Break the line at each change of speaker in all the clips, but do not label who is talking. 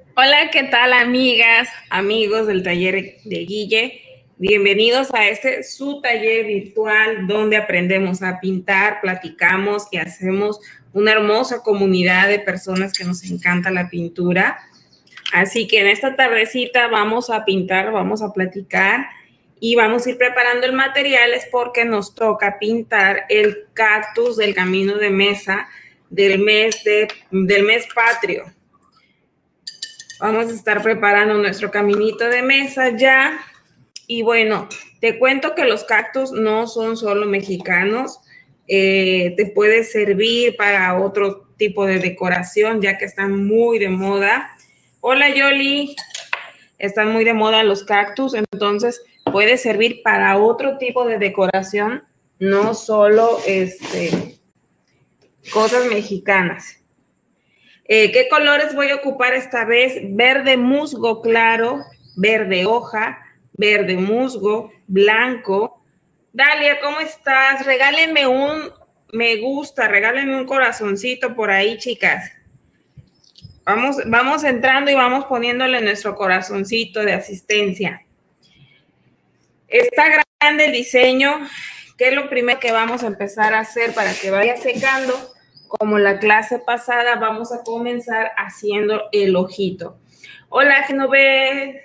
Hola, ¿qué tal amigas, amigos del taller de Guille? Bienvenidos a su taller virtual donde aprendemos a pintar, platicamos y hacemos una hermosa comunidad de personas que nos encanta la pintura. Así que en esta tardecita vamos a pintar, vamos a platicar y vamos a ir preparando el materiales porque nos toca pintar el cactus del camino de mesa del mes patrio. Vamos a estar preparando nuestro caminito de mesa ya. Y bueno, te cuento que los cactus no son solo mexicanos. Te puede servir para otro tipo de decoración, ya que están muy de moda. Hola, Yoli. Están muy de moda los cactus, entonces puede servir para otro tipo de decoración, no solo cosas mexicanas. ¿Qué colores voy a ocupar esta vez? Verde musgo claro, verde hoja, verde musgo, blanco. Dalia, ¿cómo estás? Regálenme un me gusta, regálenme un corazoncito por ahí, chicas. Vamos entrando y vamos poniéndole nuestro corazoncito de asistencia. Está grande el diseño. ¿Qué es lo primero que vamos a empezar a hacer para que vaya secando? Como la clase pasada, vamos a comenzar haciendo el ojito. Hola, Genovés,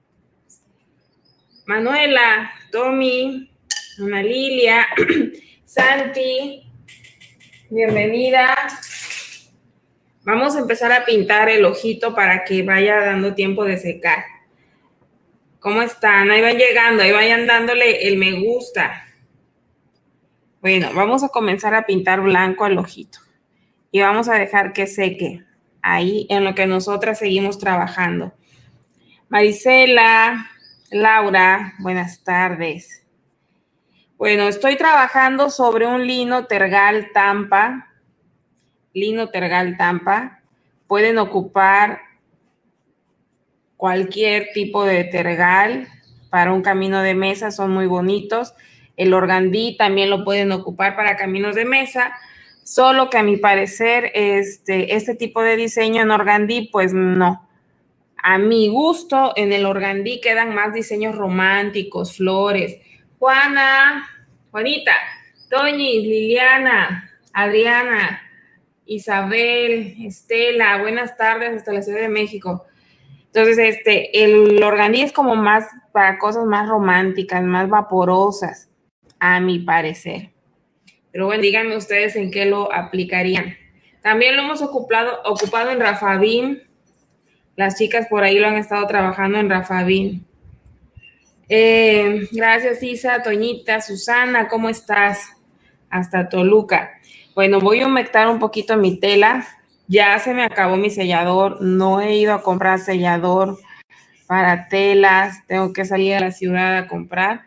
Manuela, Tommy, Ana Lilia, Santi, bienvenida. Vamos a empezar a pintar el ojito para que vaya dando tiempo de secar. ¿Cómo están? Ahí van llegando, ahí vayan dándole el me gusta. Bueno, vamos a comenzar a pintar blanco al ojito y vamos a dejar que seque ahí en lo que nosotras seguimos trabajando. Marisela, Laura, buenas tardes. Bueno, estoy trabajando sobre un lino tergal Tampa. Lino tergal Tampa. Pueden ocupar cualquier tipo de tergal para un camino de mesa, son muy bonitos. El organdí también lo pueden ocupar para caminos de mesa, solo que a mi parecer este tipo de diseño en organdí, pues no. A mi gusto, en el organdí quedan más diseños románticos, flores. Juana, Juanita, Toñi, Liliana, Adriana, Isabel, Estela, buenas tardes hasta la Ciudad de México. Entonces, el organdí es como más para cosas más románticas, más vaporosas, a mi parecer. Pero bueno, díganme ustedes en qué lo aplicarían. También lo hemos ocupado en Rafabín. Las chicas por ahí lo han estado trabajando en Rafabín. Gracias, Isa, Toñita, Susana, ¿cómo estás? Hasta Toluca. Bueno, voy a humectar un poquito mi tela. Ya se me acabó mi sellador. No he ido a comprar sellador para telas. Tengo que salir a la ciudad a comprar.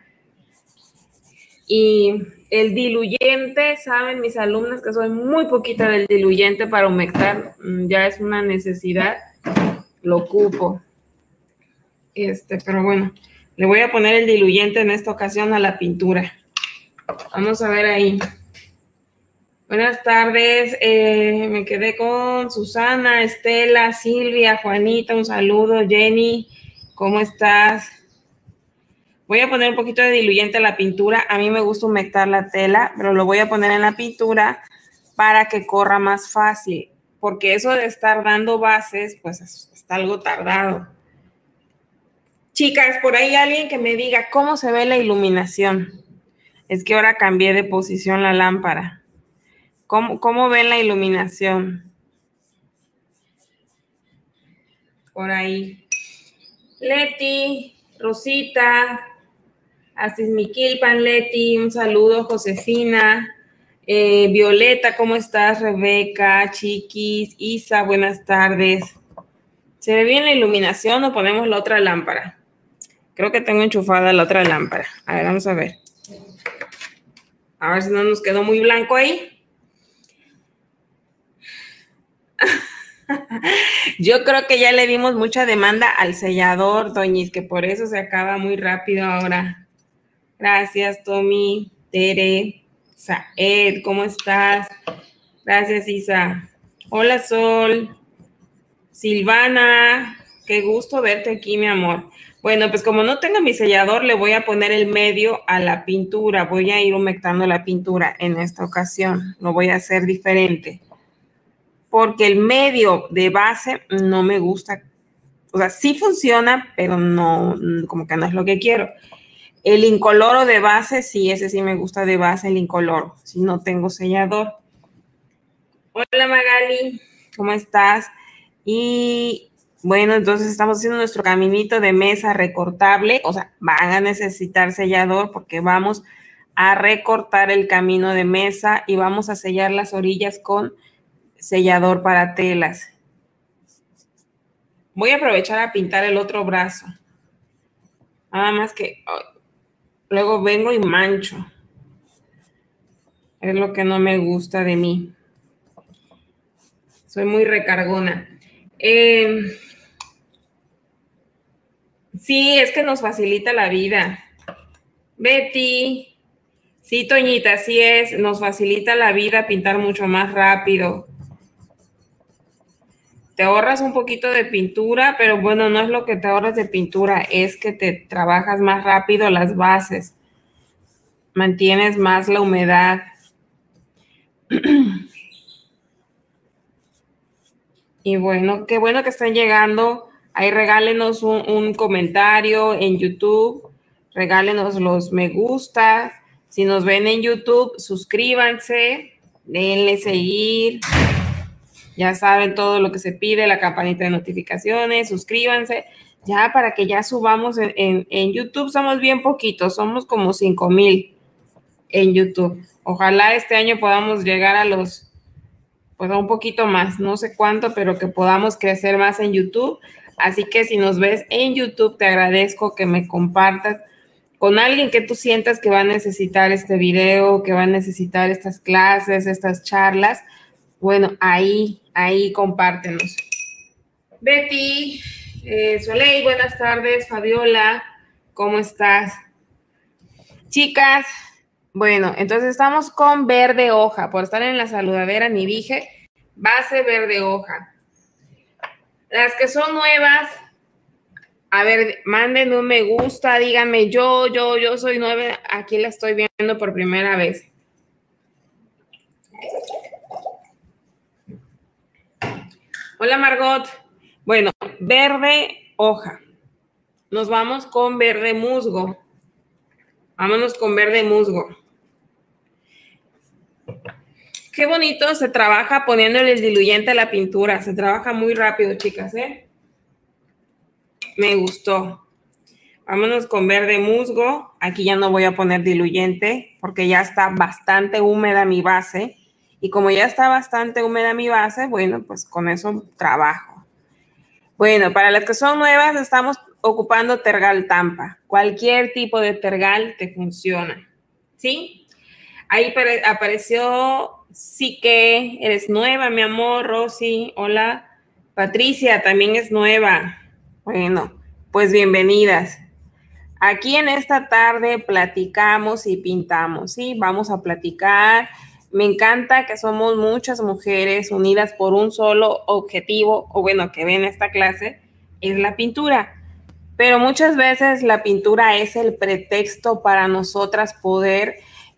Y el diluyente, saben mis alumnas que soy muy poquita del diluyente para humectar. Ya es una necesidad. Lo ocupo. Pero bueno, le voy a poner el diluyente en esta ocasión a la pintura. Vamos a ver ahí. Buenas tardes, me quedé con Susana, Estela, Silvia, Juanita, un saludo, Jenny, ¿cómo estás? Voy a poner un poquito de diluyente a la pintura, a mí me gusta humectar la tela, pero lo voy a poner en la pintura para que corra más fácil, porque eso de estar dando bases, pues está algo tardado. Chicas, por ahí alguien que me diga cómo se ve la iluminación. Es que ahora cambié de posición la lámpara. ¿Cómo ven la iluminación? Por ahí. Leti, Rosita, Astismiquilpan, Leti, un saludo, Josefina. Violeta, ¿cómo estás? Rebeca, Chiquis, Isa, buenas tardes. ¿Se ve bien la iluminación o ponemos la otra lámpara? Creo que tengo enchufada la otra lámpara. A ver, vamos a ver. A ver si no nos quedó muy blanco ahí. Yo creo que ya le dimos mucha demanda al sellador, Doñis, que por eso se acaba muy rápido ahora. Gracias, Tommy, Tere, Saed, ¿cómo estás? Gracias, Isa. Hola, Sol. Silvana. Qué gusto verte aquí, mi amor. Bueno, pues como no tengo mi sellador, le voy a poner el medio a la pintura. Voy a ir humectando la pintura en esta ocasión. Lo voy a hacer diferente. Porque el medio de base no me gusta. O sea, sí funciona, pero no, como que no es lo que quiero. El incoloro de base, sí, ese sí me gusta de base, el incoloro. Si no tengo sellador. Hola Magali, ¿cómo estás? Y bueno, entonces estamos haciendo nuestro caminito de mesa recortable, o sea, van a necesitar sellador porque vamos a recortar el camino de mesa y vamos a sellar las orillas con sellador para telas. Voy a aprovechar a pintar el otro brazo. Nada más que luego vengo y mancho. Es lo que no me gusta de mí. Soy muy recargona. Sí, es que nos facilita la vida. Betty, sí, Toñita, así es, nos facilita la vida pintar mucho más rápido. Te ahorras un poquito de pintura, pero bueno, no es lo que te ahorras de pintura, es que te trabajas más rápido las bases, mantienes más la humedad. Y bueno, qué bueno que están llegando. Ahí regálenos un comentario en YouTube, regálenos los me gusta. Si nos ven en YouTube, suscríbanse, denle seguir. Ya saben todo lo que se pide, la campanita de notificaciones, suscríbanse. Ya para que ya subamos en YouTube, somos bien poquitos, somos como 5,000 en YouTube. Ojalá este año podamos llegar a los, pues a un poquito más, no sé cuánto, pero que podamos crecer más en YouTube. Así que si nos ves en YouTube, te agradezco que me compartas con alguien que tú sientas que va a necesitar este video, que va a necesitar estas clases, estas charlas. Bueno, ahí compártenos. Betty, Soleil, buenas tardes. Fabiola, ¿cómo estás? Chicas, bueno, entonces estamos con verde hoja. Por estar en la saludadera, ni dije, base verde hoja. Las que son nuevas, a ver, manden un me gusta, díganme yo soy nueva, aquí la estoy viendo por primera vez. Hola Margot. Bueno, verde hoja. Nos vamos con verde musgo. Vámonos con verde musgo. Qué bonito se trabaja poniéndole el diluyente a la pintura. Se trabaja muy rápido, chicas, ¿eh? Me gustó. Vámonos con verde musgo. Aquí ya no voy a poner diluyente porque ya está bastante húmeda mi base. Y como ya está bastante húmeda mi base, bueno, pues con eso trabajo. Bueno, para las que son nuevas, estamos ocupando tergal tampa. Cualquier tipo de tergal te funciona. ¿Sí? Ahí apareció sí que eres nueva, mi amor, Rosy. Hola. Patricia también es nueva. Bueno, pues bienvenidas. Aquí en esta tarde platicamos y pintamos, ¿sí? Vamos a platicar. Me encanta que somos muchas mujeres unidas por un solo objetivo, o bueno, que ven esta clase, es la pintura. Pero muchas veces la pintura es el pretexto para nosotras poder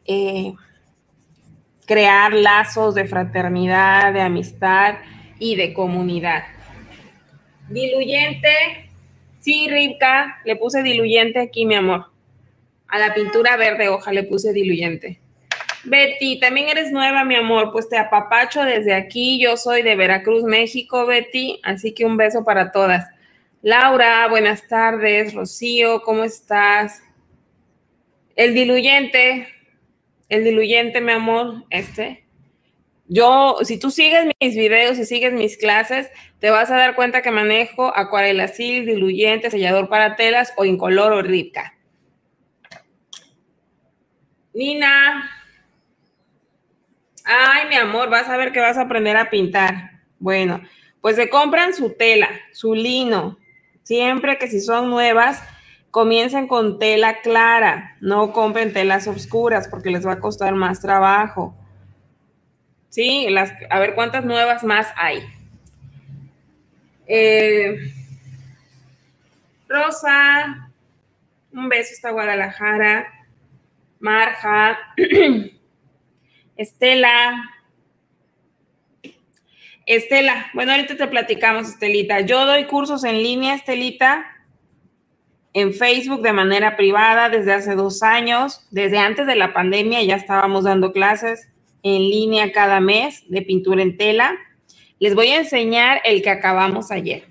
crear lazos de fraternidad, de amistad y de comunidad. Diluyente. Sí, Rivka, le puse diluyente aquí, mi amor. A la pintura verde hoja le puse diluyente. Betty, también eres nueva, mi amor. Pues te apapacho desde aquí. Yo soy de Veracruz, México, Betty. Así que un beso para todas. Laura, buenas tardes. Rocío, ¿cómo estás? El diluyente, mi amor, Yo, si tú sigues mis videos y sigues mis clases, te vas a dar cuenta que manejo acuarelacil, diluyente, sellador para telas o incoloro Rivka. Nina. Ay, mi amor, vas a ver que vas a aprender a pintar. Bueno, pues se compran su tela, su lino. Siempre que si son nuevas, comiencen con tela clara. No compren telas oscuras porque les va a costar más trabajo. Sí, a ver cuántas nuevas más hay. Rosa, un beso hasta Guadalajara. Marja, Estela, bueno, ahorita te platicamos, Estelita. Yo doy cursos en línea, Estelita, en Facebook de manera privada desde hace 2 años. Desde antes de la pandemia ya estábamos dando clases en línea cada mes de pintura en tela. Les voy a enseñar el que acabamos ayer.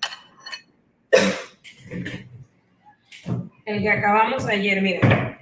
El que acabamos ayer, miren.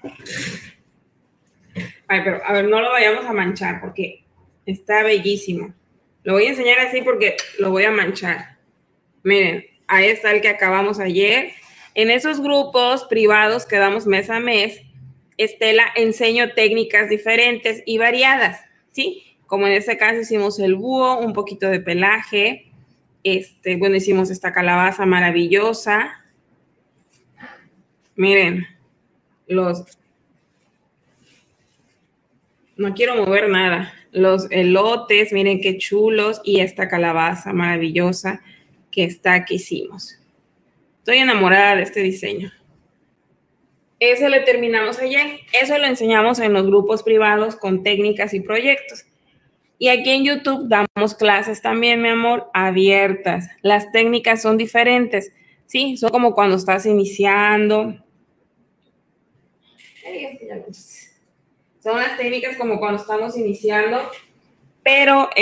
Ay, pero a ver, no lo vayamos a manchar porque está bellísimo. Lo voy a enseñar así porque lo voy a manchar. Miren, ahí está el que acabamos ayer. En esos grupos privados que damos mes a mes, Estela, enseño técnicas diferentes y variadas, ¿sí? Como en este caso hicimos el búho, un poquito de pelaje. Bueno, hicimos esta calabaza maravillosa. Miren, no quiero mover nada. Los elotes, miren qué chulos. Y esta calabaza maravillosa que está que hicimos. Estoy enamorada de este diseño. Eso lo terminamos ayer. Eso lo enseñamos en los grupos privados con técnicas y proyectos. Y aquí en YouTube damos clases también, mi amor, abiertas. Las técnicas son diferentes, ¿sí? Son como cuando estás iniciando. Son las técnicas como cuando estamos iniciando, pero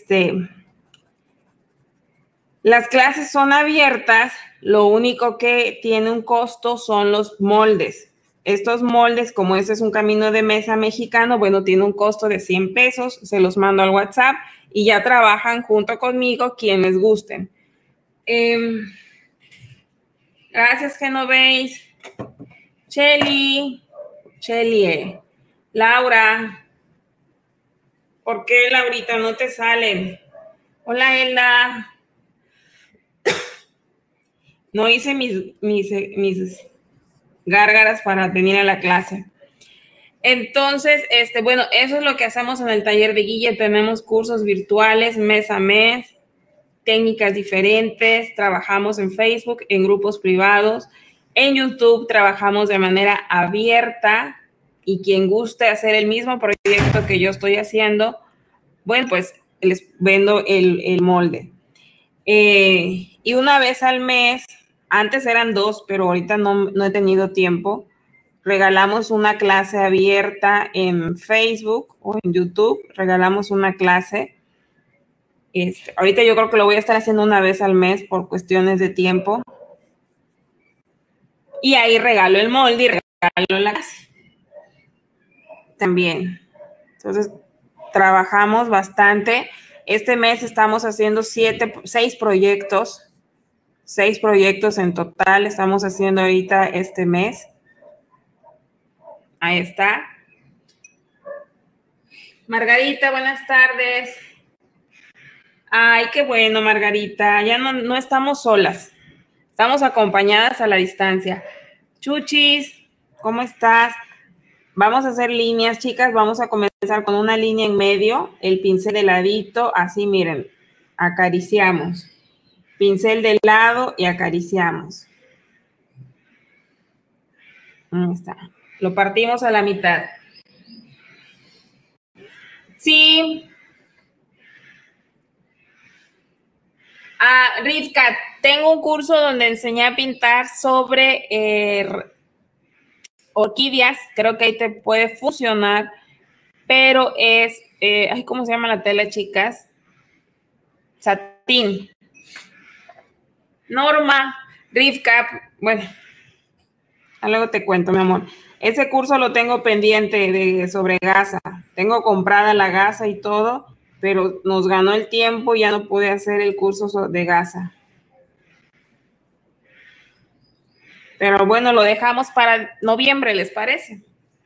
las clases son abiertas. Lo único que tiene un costo son los moldes. Estos moldes, como este es un camino de mesa mexicano, bueno, tiene un costo de 100 pesos. Se los mando al WhatsApp y ya trabajan junto conmigo quienes gusten. Gracias, Genoveis. Cheli, Laura. ¿Por qué, Laurita, no te salen? Hola, Elda. No hice mis gárgaras para venir a la clase. Entonces, bueno, eso es lo que hacemos en el taller de Guille. Tenemos cursos virtuales mes a mes, técnicas diferentes, trabajamos en Facebook, en grupos privados, en YouTube trabajamos de manera abierta y quien guste hacer el mismo proyecto que yo estoy haciendo, bueno, pues les vendo el molde. Y una vez al mes, antes eran 2, pero ahorita no he tenido tiempo, regalamos una clase abierta en Facebook o en YouTube, regalamos una clase. Ahorita yo creo que lo voy a estar haciendo una vez al mes por cuestiones de tiempo. Y ahí regalo el molde y regalo la clase. También. Entonces, trabajamos bastante. Este mes estamos haciendo 6 proyectos. 6 proyectos en total estamos haciendo ahorita este mes. Ahí está. Margarita, buenas tardes. Ay, qué bueno, Margarita. Ya no estamos solas. Estamos acompañadas a la distancia. Chuchis, ¿cómo estás? Vamos a hacer líneas, chicas. Vamos a comenzar con una línea en medio, el pincel de ladito, así miren, acariciamos. Pincel de lado y acariciamos. Ahí está. Lo partimos a la mitad. Sí. Rivka, tengo un curso donde enseñé a pintar sobre orquídeas. Creo que ahí te puede funcionar, pero es, ¿cómo se llama la tela, chicas? Satín. Norma, Rivka, bueno, luego te cuento, mi amor. Ese curso lo tengo pendiente sobre gasa. Tengo comprada la gasa y todo, pero nos ganó el tiempo y ya no pude hacer el curso de gasa. Pero bueno, lo dejamos para noviembre, ¿les parece?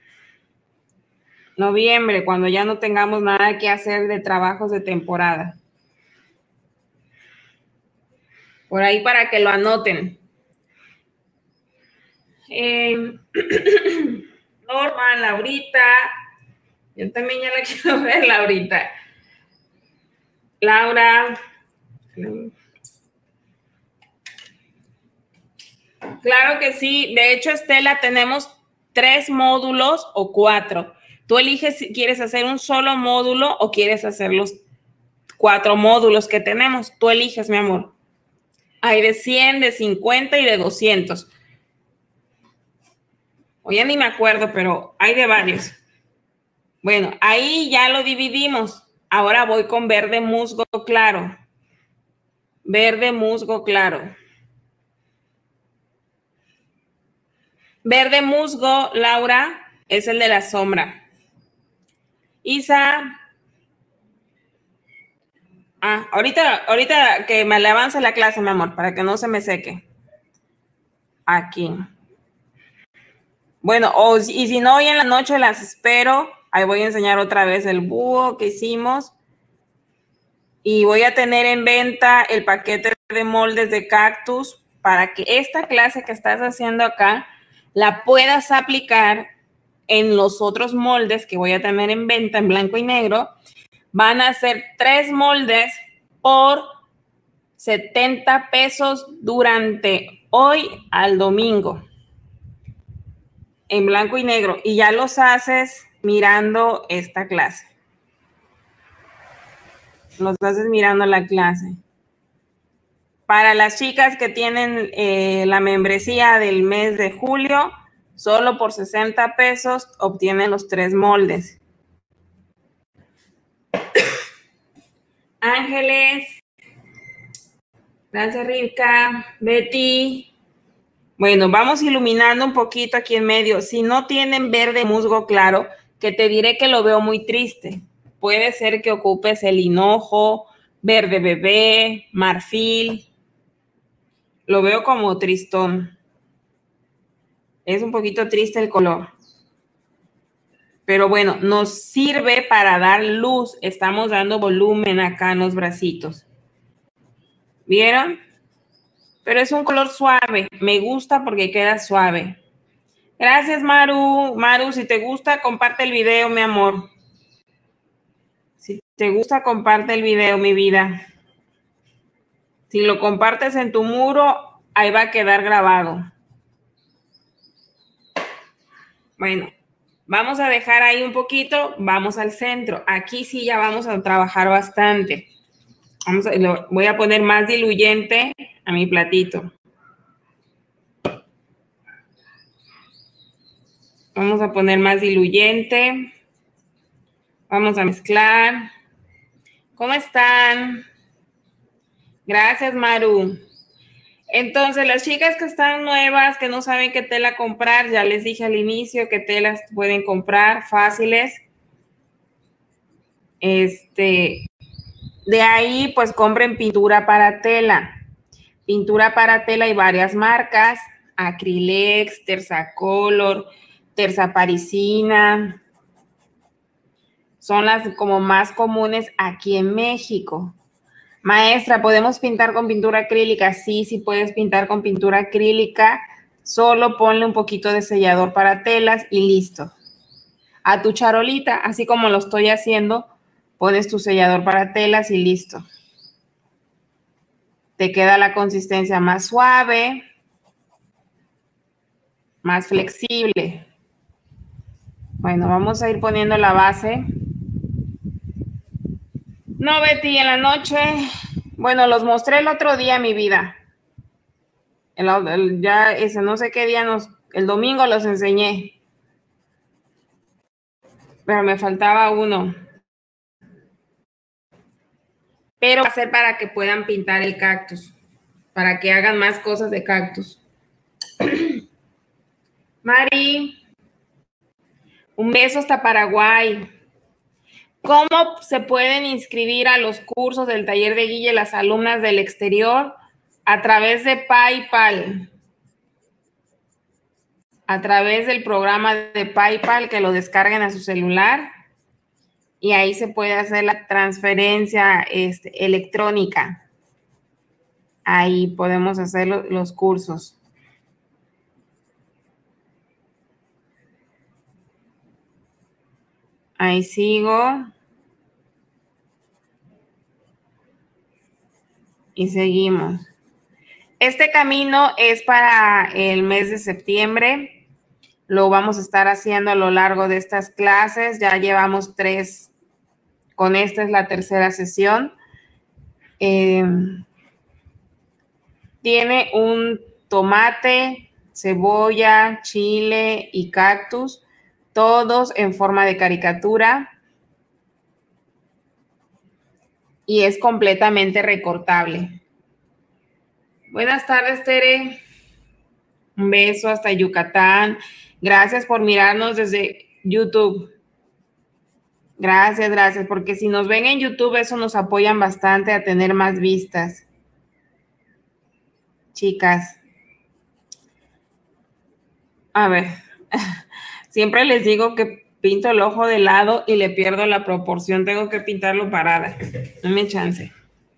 Noviembre, cuando ya no tengamos nada que hacer de trabajos de temporada. Por ahí para que lo anoten. Norma, Laurita. Yo también ya la quiero ver, Laurita. Laura. Claro que sí. De hecho, Estela, tenemos 3 módulos o 4. Tú eliges si quieres hacer un solo módulo o quieres hacer los 4 módulos que tenemos. Tú eliges, mi amor. Hay de 100, de 50 y de 200. O ya ni me acuerdo, pero hay de varios. Bueno, ahí ya lo dividimos. Ahora voy con verde musgo claro. Verde musgo claro. Verde musgo, Laura, es el de la sombra. Isa. Ahorita que me le avance la clase, mi amor, para que no se me seque. Aquí. Bueno, y si no, hoy en la noche las espero. Ahí voy a enseñar otra vez el búho que hicimos. Y voy a tener en venta el paquete de moldes de cactus para que esta clase que estás haciendo acá la puedas aplicar en los otros moldes que voy a tener en venta en blanco y negro. Van a ser 3 moldes por 70 pesos durante hoy al domingo en blanco y negro, y ya los haces mirando esta clase. Los haces mirando la clase. Para las chicas que tienen la membresía del mes de julio, solo por 60 pesos obtienen los 3 moldes. Ángeles, gracias Rivka, Betty. Bueno, vamos iluminando un poquito aquí en medio. Si no tienen verde musgo claro, que te diré que lo veo muy triste. Puede ser que ocupes el hinojo, verde bebé, marfil. Lo veo como tristón. Es un poquito triste el color. Pero bueno, nos sirve para dar luz. Estamos dando volumen acá en los bracitos. ¿Vieron? Pero es un color suave. Me gusta porque queda suave. Gracias, Maru. Maru, si te gusta, comparte el video, mi amor. Si te gusta, comparte el video, mi vida. Si lo compartes en tu muro, ahí va a quedar grabado. Bueno, vamos a dejar ahí un poquito. Vamos al centro. Aquí sí ya vamos a trabajar bastante. Voy a poner más diluyente a mi platito. Vamos a poner más diluyente. Vamos a mezclar. ¿Cómo están? Gracias, Maru. Entonces, las chicas que están nuevas, que no saben qué tela comprar, ya les dije al inicio qué telas pueden comprar fáciles. De ahí, pues compren pintura para tela. Pintura para tela hay varias marcas: Acrylex, Tersacolor, Tersa Parisina. Son las como más comunes aquí en México. Maestra, ¿podemos pintar con pintura acrílica? Sí, sí puedes pintar con pintura acrílica. Solo ponle un poquito de sellador para telas y listo. A tu charolita, así como lo estoy haciendo, pones tu sellador para telas y listo. Te queda la consistencia más suave, más flexible. Bueno, vamos a ir poniendo la base. No, Betty, en la noche, bueno, los mostré el otro día, mi vida. Ya ese no sé qué día el domingo los enseñé. Pero me faltaba uno. Pero va a ser para que puedan pintar el cactus, para que hagan más cosas de cactus. Mari, un beso hasta Paraguay. ¿Cómo se pueden inscribir a los cursos del taller de Guille las alumnas del exterior? A través de PayPal. A través del programa de PayPal, que lo descarguen a su celular. Y ahí se puede hacer la transferencia electrónica. Ahí podemos hacer los cursos. Ahí sigo. Y seguimos. Este camino es para el mes de septiembre. Lo vamos a estar haciendo a lo largo de estas clases. Ya llevamos 3, con esta es la tercera sesión. Tiene un tomate, cebolla, chile y cactus, todos en forma de caricatura. Y es completamente recortable. Buenas tardes, Tere. Un beso hasta Yucatán. Gracias por mirarnos desde YouTube. Gracias, gracias, porque si nos ven en YouTube, eso nos apoyan bastante a tener más vistas. Chicas. A ver, siempre les digo que pinto el ojo de lado y le pierdo la proporción. Tengo que pintarlo parada. Dame chance.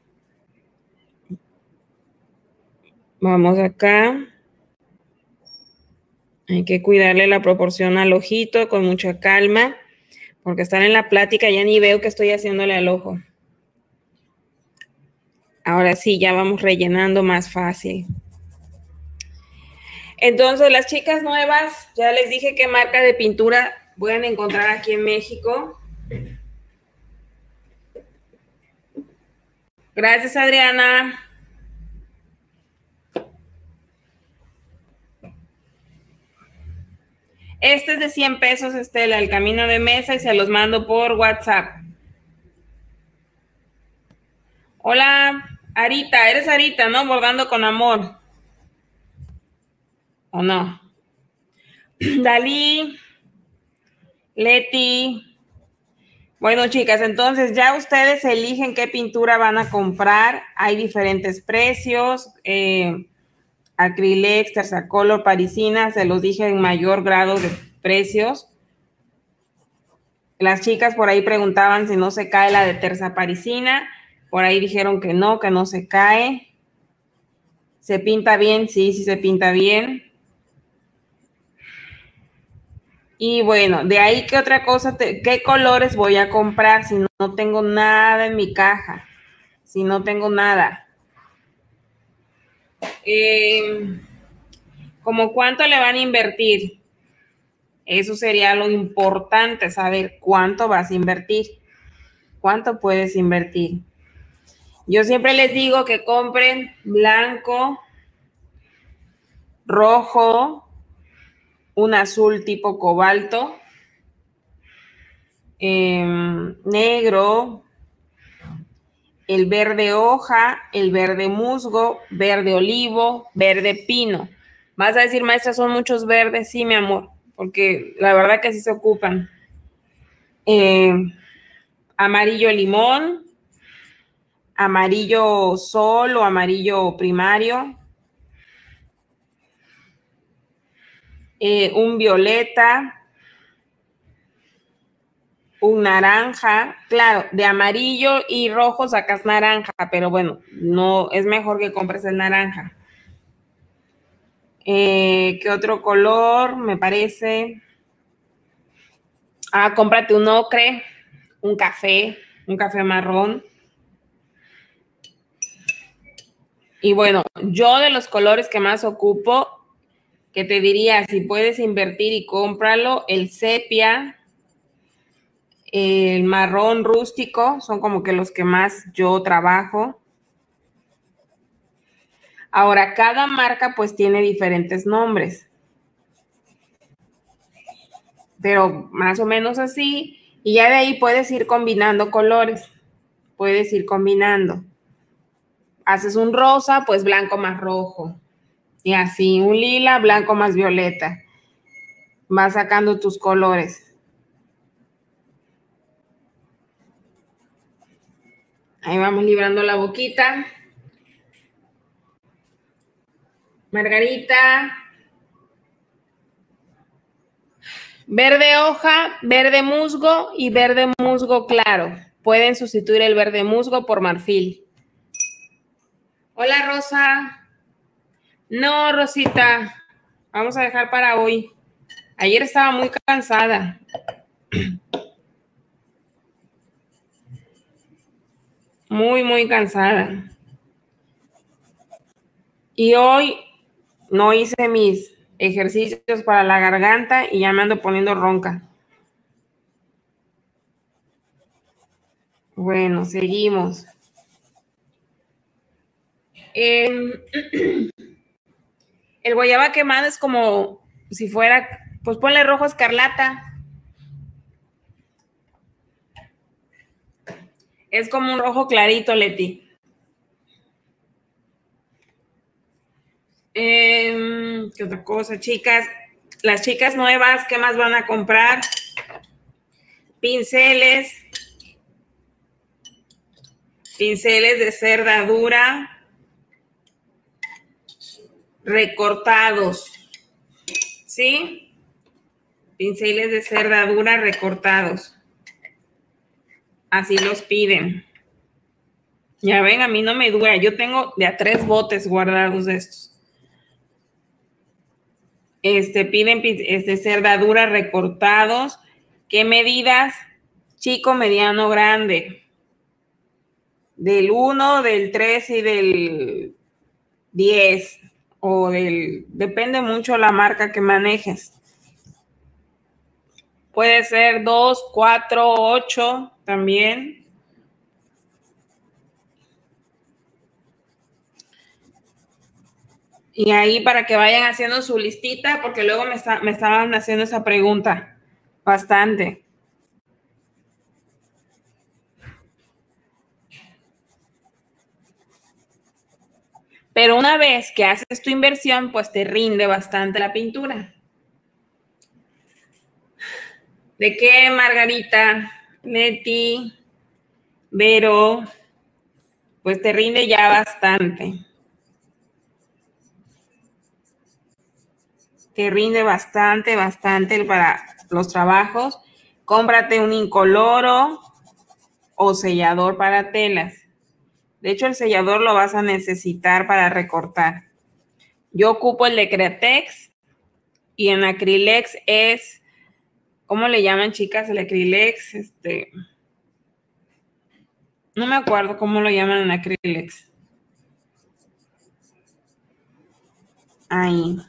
Vamos acá. Hay que cuidarle la proporción al ojito con mucha calma, porque estar en la plática ya ni veo qué estoy haciéndole al ojo. Ahora sí, ya vamos rellenando más fácil. Entonces, las chicas nuevas, ya les dije qué marca de pintura pueden encontrar aquí en México. Gracias, Adriana. Este es de 100 pesos, Estela, el camino de mesa, y se los mando por WhatsApp. Hola, Arita, eres Arita, ¿no? Bordando con amor. ¿O no? Dalí, Leti. Bueno, chicas, entonces ya ustedes eligen qué pintura van a comprar. Hay diferentes precios. Acrylex, Tersacolor, Parisina, se los dije en mayor grado de precios. Las chicas por ahí preguntaban si no se cae la de Tersa Parisina. Por ahí dijeron que no se cae. ¿Se pinta bien? Sí, sí se pinta bien. Y bueno, de ahí, ¿qué otra cosa? ¿Qué colores voy a comprar si no tengo nada en mi caja? Si no tengo nada. ¿Cómo cuánto le van a invertir? Eso sería lo importante, saber cuánto vas a invertir. ¿Cuánto puedes invertir? Yo siempre les digo que compren blanco, rojo, un azul tipo cobalto, negro, el verde hoja, el verde musgo, verde olivo, verde pino. Vas a decir, maestra, son muchos verdes. Sí, mi amor, porque la verdad que sí se ocupan. Amarillo limón, amarillo sol o amarillo primario, un violeta, un naranja. Claro, de amarillo y rojo sacas naranja, pero bueno, no es mejor que compres el naranja. ¿Qué otro color me parece? Cómprate un ocre, un café marrón. Y bueno, yo de los colores que más ocupo, que te diría, si puedes invertir y cómpralo, el sepia, el marrón rústico, son como que los que más yo trabajo. Ahora, cada marca pues tiene diferentes nombres, pero más o menos así, y ya de ahí puedes ir combinando colores, puedes ir combinando. Haces un rosa, pues blanco más rojo, y así, un lila, blanco más violeta. Vas sacando tus colores. Ahí vamos librando la boquita. Margarita. Verde hoja, verde musgo y verde musgo claro. Pueden sustituir el verde musgo por marfil. Hola, Rosa. No, Rosita. Vamos a dejar para hoy. Ayer estaba muy cansada. Muy, muy cansada. Y hoy no hice mis ejercicios para la garganta y ya me ando poniendo ronca. Bueno, seguimos. El guayaba quemado es como si fuera, pues ponle rojo escarlata. Es como un rojo clarito, Leti. ¿Qué otra cosa, chicas? Las chicas nuevas, ¿qué más van a comprar? Pinceles de cerda dura, recortados, ¿sí? Pinceles de cerda dura recortados. Así los piden. Ya ven, a mí no me dura. Yo tengo de a 3 botes guardados de estos. Piden cerda dura recortados. ¿Qué medidas? Chico, mediano, grande. Del 1, del 3 y del 10. Depende mucho la marca que manejes. Puede ser 2, 4, 8 también. Y ahí para que vayan haciendo su listita, porque luego me estaban haciendo esa pregunta bastante. Pero una vez que haces tu inversión, pues te rinde bastante la pintura. ¿De qué, Margarita, Leti, Vero? Pues te rinde ya bastante. Te rinde bastante para los trabajos. Cómprate un incoloro o sellador para telas. De hecho, el sellador lo vas a necesitar para recortar. Yo ocupo el de Createx y en Acrylex es, ¿cómo le llaman, chicas? El Acrylex, no me acuerdo cómo lo llaman en Acrylex. Ahí.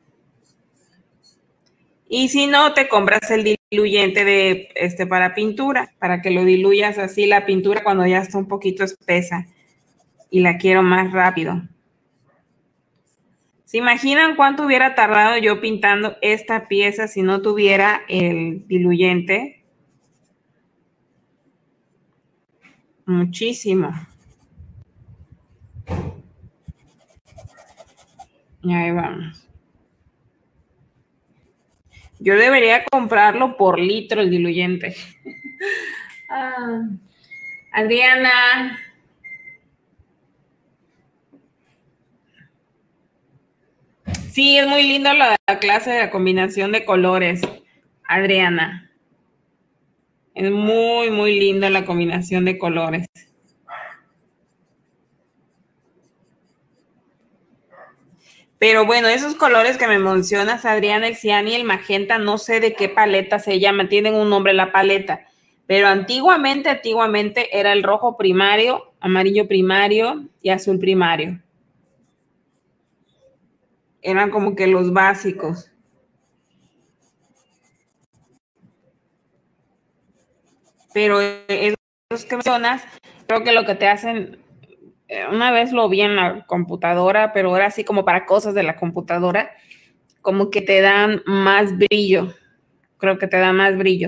Y si no, te compras el diluyente para pintura, para que lo diluyas así la pintura cuando ya está un poquito espesa y la quiero más rápido. ¿Se imaginan cuánto hubiera tardado yo pintando esta pieza si no tuviera el diluyente? Muchísimo. Y ahí vamos. Yo debería comprarlo por litro el diluyente. Adriana. Sí, es muy linda la clase de la combinación de colores, Adriana. Es muy, muy linda la combinación de colores. Pero bueno, esos colores que me mencionas, Adriana, el cian y el magenta, no sé de qué paleta se llama, tienen un nombre la paleta. Pero antiguamente era el rojo primario, amarillo primario y azul primario. Eran como que los básicos. Pero esos que mencionas, creo que lo que te hacen, una vez lo vi en la computadora, pero era así como para cosas de la computadora, como que te dan más brillo. Creo que te da más brillo.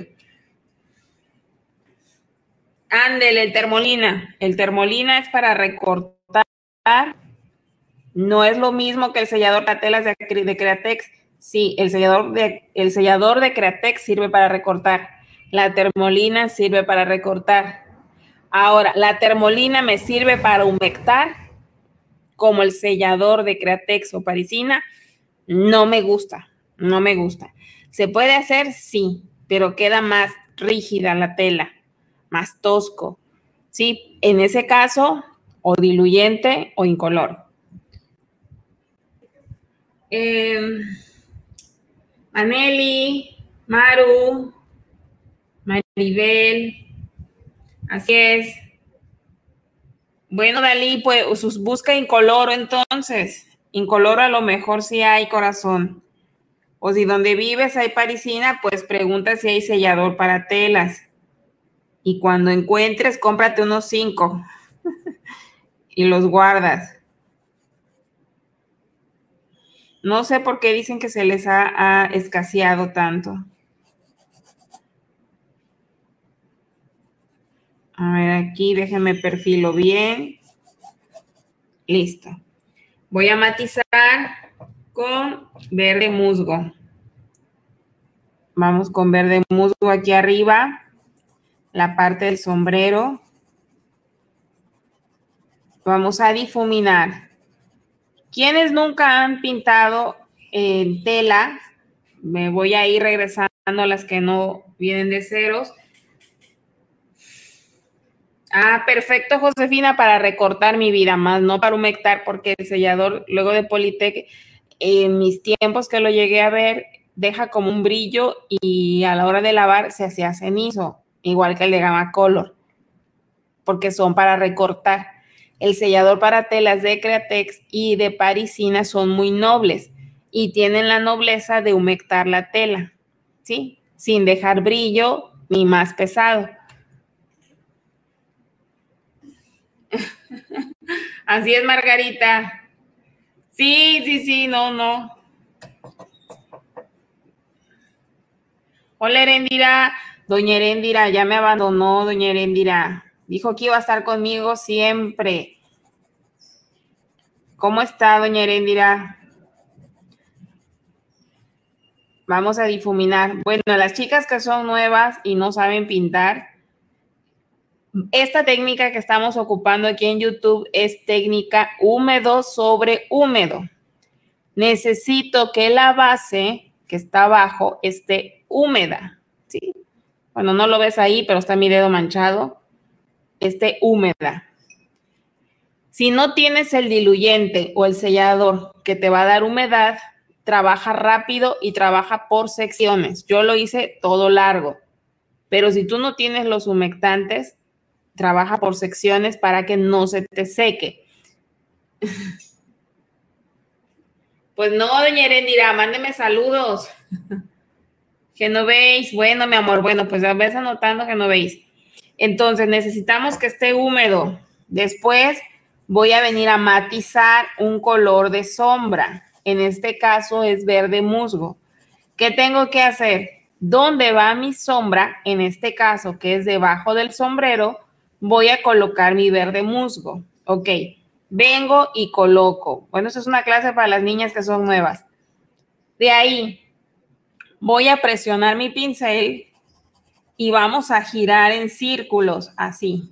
Ándele, el termolina. El termolina es para recortar. No es lo mismo que el sellador de telas de Createx. Sí, el sellador de Createx sirve para recortar. La termolina sirve para recortar. Ahora, la termolina me sirve para humectar, como el sellador de Createx o Parisina. No me gusta, no me gusta. ¿Se puede hacer? Sí, pero queda más rígida la tela, más tosco. Sí, en ese caso, o diluyente o incoloro. Maneli, Maru, Maribel, así es. Bueno, Dalí, pues busca incoloro entonces. Incoloro a lo mejor sí hay, corazón. O si donde vives hay parisina, pues pregunta si hay sellador para telas. Y cuando encuentres, cómprate unos 5 y los guardas. No sé por qué dicen que se les ha escaseado tanto. A ver, aquí déjenme perfilo bien. Listo. Voy a matizar con verde musgo. Vamos con verde musgo aquí arriba, la parte del sombrero. Vamos a difuminar. ¿Quiénes nunca han pintado en tela? Me voy a ir regresando a las que no vienen de ceros. Ah, perfecto, Josefina, para recortar mi vida, más no para humectar, porque el sellador luego de Politec, en mis tiempos que lo llegué a ver, deja como un brillo y a la hora de lavar se hacía cenizo, igual que el de Gamma Color, porque son para recortar. El sellador para telas de Createx y de Parisina son muy nobles y tienen la nobleza de humectar la tela, ¿sí? Sin dejar brillo ni más pesado. Así es, Margarita. Sí, sí, sí, no, no. Hola, Erendira. Doña Erendira, ya me abandonó, doña Erendira. Dijo que iba a estar conmigo siempre. ¿Cómo está, doña Erendira? Vamos a difuminar. Bueno, las chicas que son nuevas y no saben pintar, esta técnica que estamos ocupando aquí en YouTube es técnica húmedo sobre húmedo. Necesito que la base que está abajo esté húmeda, ¿sí? Bueno, no lo ves ahí, pero está mi dedo manchado, esté húmeda. Si no tienes el diluyente o el sellador que te va a dar humedad, trabaja rápido y trabaja por secciones. Yo lo hice todo largo, pero si tú no tienes los humectantes, trabaja por secciones para que no se te seque. Pues no, doña Erendira, mándeme saludos. Que no veis. Bueno, mi amor, bueno, pues ves anotando que no veis. Entonces necesitamos que esté húmedo. Después voy a venir a matizar un color de sombra. En este caso es verde musgo. ¿Qué tengo que hacer? ¿Dónde va mi sombra? En este caso, que es debajo del sombrero, voy a colocar mi verde musgo. Ok, vengo y coloco. Bueno, eso es una clase para las niñas que son nuevas. De ahí voy a presionar mi pincel y vamos a girar en círculos, así.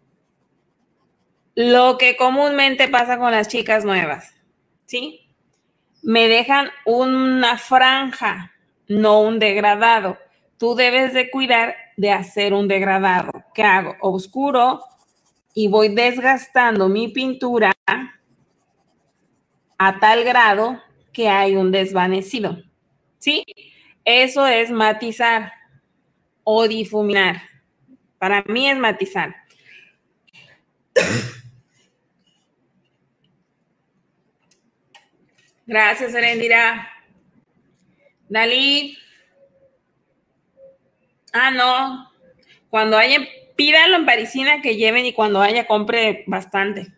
Lo que comúnmente pasa con las chicas nuevas, ¿sí? Me dejan una franja, no un degradado. Tú debes de cuidar de hacer un degradado. ¿Qué hago? Oscuro y voy desgastando mi pintura a tal grado que hay un desvanecido, ¿sí? Eso es matizar o difuminar. Para mí es matizar. Gracias, Erendira. Dalí. Ah, no. Cuando haya, pídalo en parisina que lleven y cuando haya, compre bastante.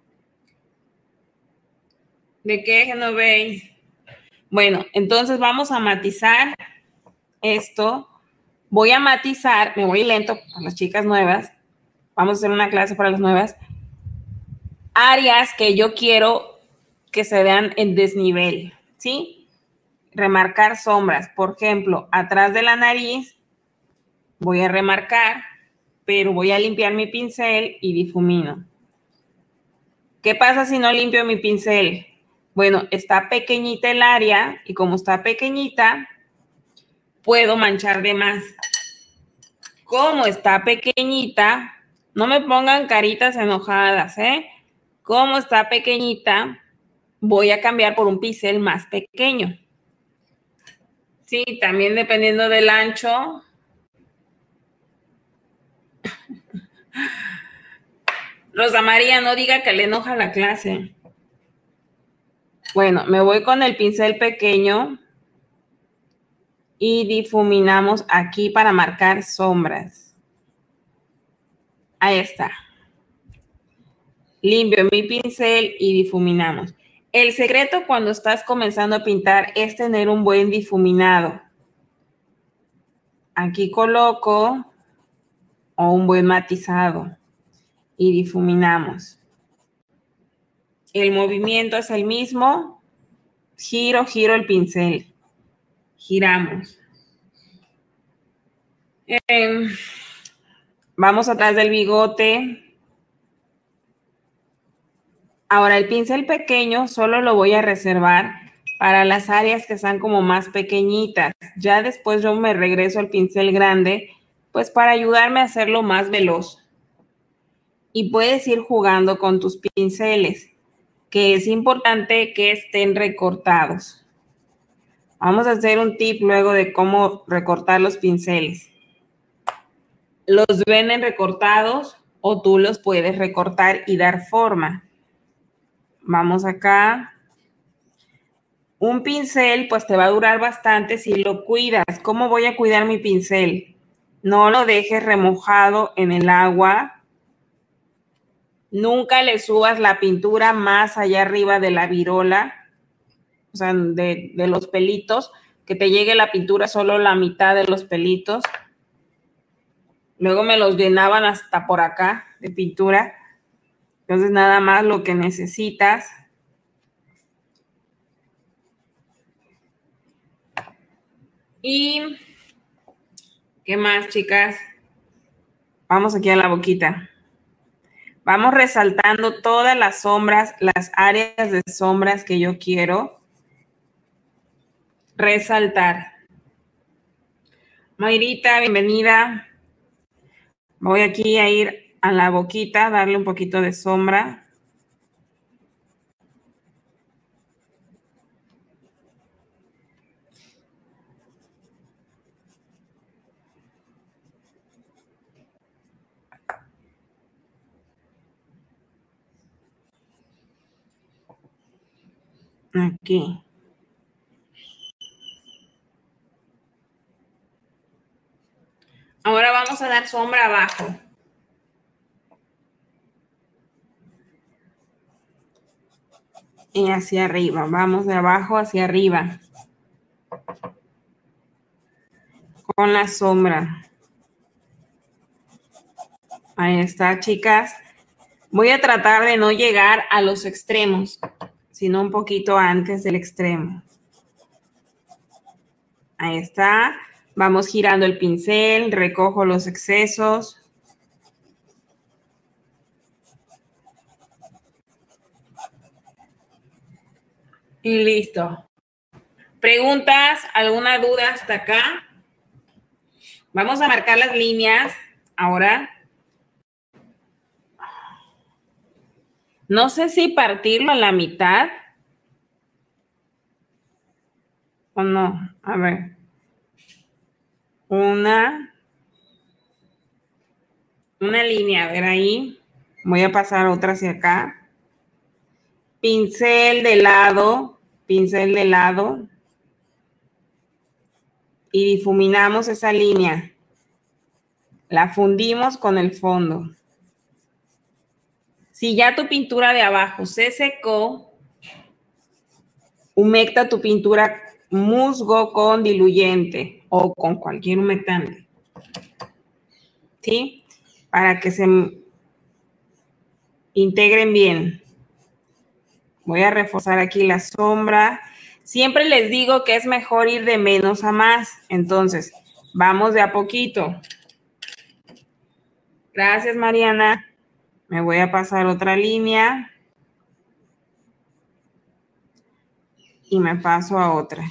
¿De qué no veis? Bueno, entonces vamos a matizar esto. Voy a matizar, me voy lento para las chicas nuevas. Vamos a hacer una clase para las nuevas. Áreas que yo quiero que se vean en desnivel, ¿sí? Remarcar sombras. Por ejemplo, atrás de la nariz voy a remarcar, pero voy a limpiar mi pincel y difumino. ¿Qué pasa si no limpio mi pincel? Bueno, está pequeñita el área y como está pequeñita, puedo manchar de más. Como está pequeñita, no me pongan caritas enojadas, ¿eh? Como está pequeñita, voy a cambiar por un pincel más pequeño. Sí, también dependiendo del ancho. Rosa María, no diga que le enoja la clase. Bueno, me voy con el pincel pequeño y difuminamos aquí para marcar sombras. Ahí está. Limpio mi pincel y difuminamos. El secreto cuando estás comenzando a pintar es tener un buen difuminado. Aquí coloco o un buen matizado y difuminamos. El movimiento es el mismo. Giro el pincel. Giramos. Vamos atrás del bigote. Ahora el pincel pequeño solo lo voy a reservar para las áreas que están como más pequeñitas. Ya después yo me regreso al pincel grande, pues para ayudarme a hacerlo más veloz. Y puedes ir jugando con tus pinceles, que es importante que estén recortados. Vamos a hacer un tip luego de cómo recortar los pinceles. Los vienen recortados o tú los puedes recortar y dar forma. Vamos acá. Un pincel pues te va a durar bastante si lo cuidas. ¿Cómo voy a cuidar mi pincel? No lo dejes remojado en el agua. Nunca le subas la pintura más allá arriba de la virola, o sea, de los pelitos, que te llegue la pintura solo la mitad de los pelitos. Luego me los llenaban hasta por acá de pintura. Entonces nada más lo que necesitas. Y, ¿qué más, chicas? Vamos aquí a la boquita. Vamos resaltando todas las sombras, las áreas de sombras que yo quiero resaltar. Mayrita, bienvenida. Voy aquí a ir a la boquita, darle un poquito de sombra. Aquí. Ahora vamos a dar sombra abajo. Y hacia arriba. Vamos de abajo hacia arriba. Con la sombra. Ahí está, chicas. Voy a tratar de no llegar a los extremos, sino un poquito antes del extremo. Ahí está. Vamos girando el pincel, recojo los excesos. Y listo. ¿Preguntas? ¿Alguna duda hasta acá? Vamos a marcar las líneas ahora. No sé si partirlo a la mitad o no. A ver. Una línea, a ver ahí. Voy a pasar otra hacia acá. Pincel de lado, pincel de lado. Y difuminamos esa línea. La fundimos con el fondo. Si ya tu pintura de abajo se secó, humecta tu pintura musgo con diluyente o con cualquier humectante. ¿Sí? Para que se integren bien. Voy a reforzar aquí la sombra. Siempre les digo que es mejor ir de menos a más. Entonces, vamos de a poquito. Gracias, Mariana. Me voy a pasar otra línea. Y me paso a otra.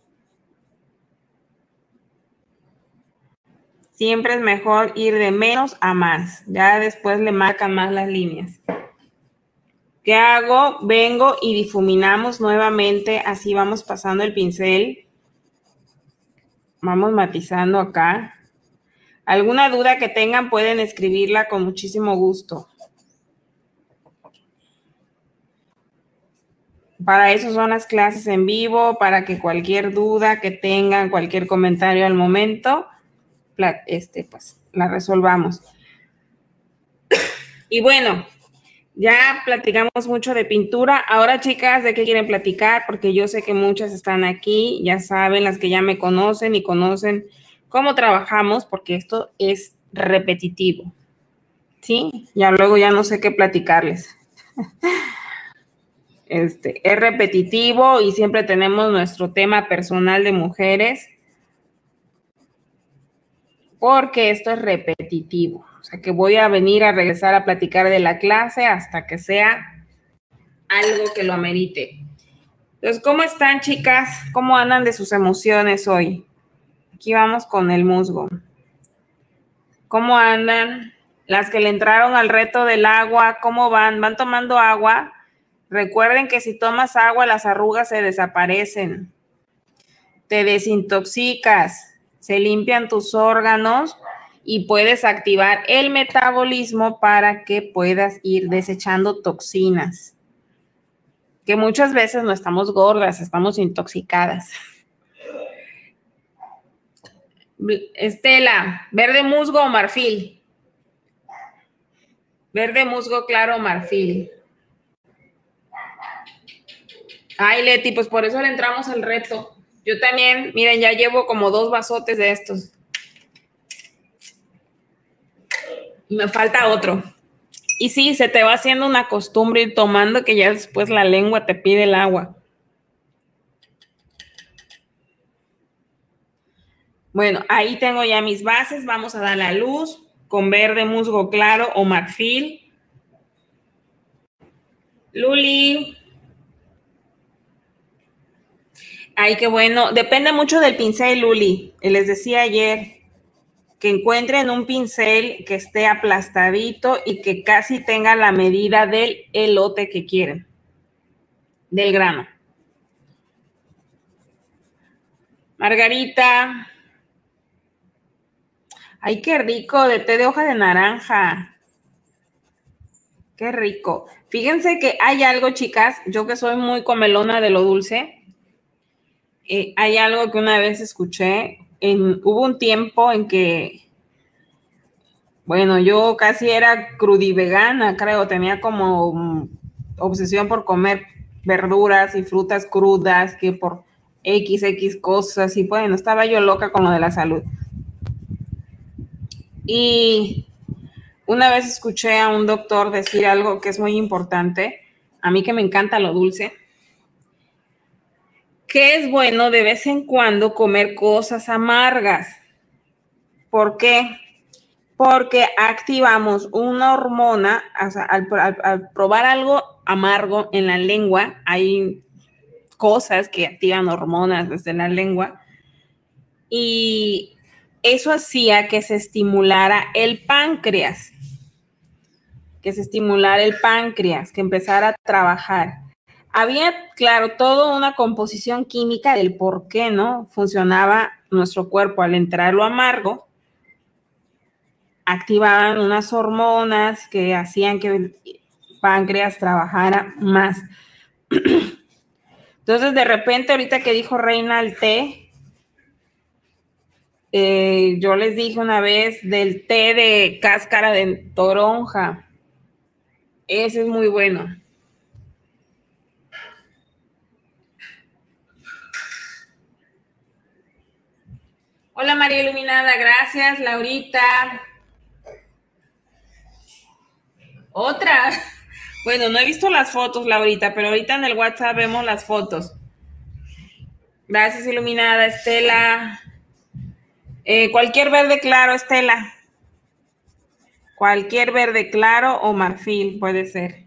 Siempre es mejor ir de menos a más. Ya después le marcan más las líneas. ¿Qué hago? Vengo y difuminamos nuevamente. Así vamos pasando el pincel. Vamos matizando acá. Alguna duda que tengan pueden escribirla con muchísimo gusto. Para eso son las clases en vivo, para que cualquier duda que tengan, cualquier comentario al momento, pues la resolvamos. Y bueno, ya platicamos mucho de pintura. Ahora, chicas, ¿de qué quieren platicar? Porque yo sé que muchas están aquí, ya saben, las que ya me conocen y conocen cómo trabajamos, porque esto es repetitivo, ¿sí? Ya luego ya no sé qué platicarles. Es repetitivo y siempre tenemos nuestro tema personal de mujeres, porque esto es repetitivo. O sea, que voy a venir a regresar a platicar de la clase hasta que sea algo que lo amerite. Entonces, ¿cómo están, chicas? ¿Cómo andan de sus emociones hoy? Aquí vamos con el musgo. ¿Cómo andan? Las que le entraron al reto del agua, ¿cómo van? ¿Van tomando agua? Recuerden que si tomas agua, las arrugas se desaparecen. Te desintoxicas, se limpian tus órganos y puedes activar el metabolismo para que puedas ir desechando toxinas. Que muchas veces no estamos gordas, estamos intoxicadas. Estela, ¿verde musgo o marfil? Verde musgo claro o marfil. Ay, Leti, pues por eso le entramos al reto. Yo también, miren, ya llevo como 2 vasotes de estos. Y me falta otro. Y sí, se te va haciendo una costumbre ir tomando que ya después la lengua te pide el agua. Bueno, ahí tengo ya mis bases. Vamos a dar la luz con verde musgo claro o marfil. Luli. Ay, qué bueno. Depende mucho del pincel, Luli. Les decía ayer que encuentren un pincel que esté aplastadito y que casi tenga la medida del elote que quieren, del grano. Margarita. Ay, qué rico, de té de hoja de naranja. Qué rico. Fíjense que hay algo, chicas, yo que soy muy comelona de lo dulce, hay algo que una vez escuché, hubo un tiempo en que, bueno, yo casi era crudivegana, creo, tenía como obsesión por comer verduras y frutas crudas, que por XX cosas, y bueno, estaba yo loca con lo de la salud. Y una vez escuché a un doctor decir algo que es muy importante, a mí que me encanta lo dulce, que es bueno de vez en cuando comer cosas amargas. ¿Por qué? Porque activamos una hormona, o sea, al probar algo amargo en la lengua, hay cosas que activan hormonas desde la lengua, y eso hacía que se estimulara el páncreas, que empezara a trabajar. Había, claro, toda una composición química del por qué, ¿no? Funcionaba nuestro cuerpo al entrar lo amargo, activaban unas hormonas que hacían que el páncreas trabajara más. Entonces, de repente, ahorita que dijo Reina el té, yo les dije una vez del té de cáscara de toronja. Ese es muy bueno. Hola María Iluminada, gracias. Laurita. Otra. Bueno, no he visto las fotos, Laurita, pero ahorita en el WhatsApp vemos las fotos. Gracias, Iluminada. Estela. Cualquier verde claro, Estela. Cualquier verde claro o marfil puede ser.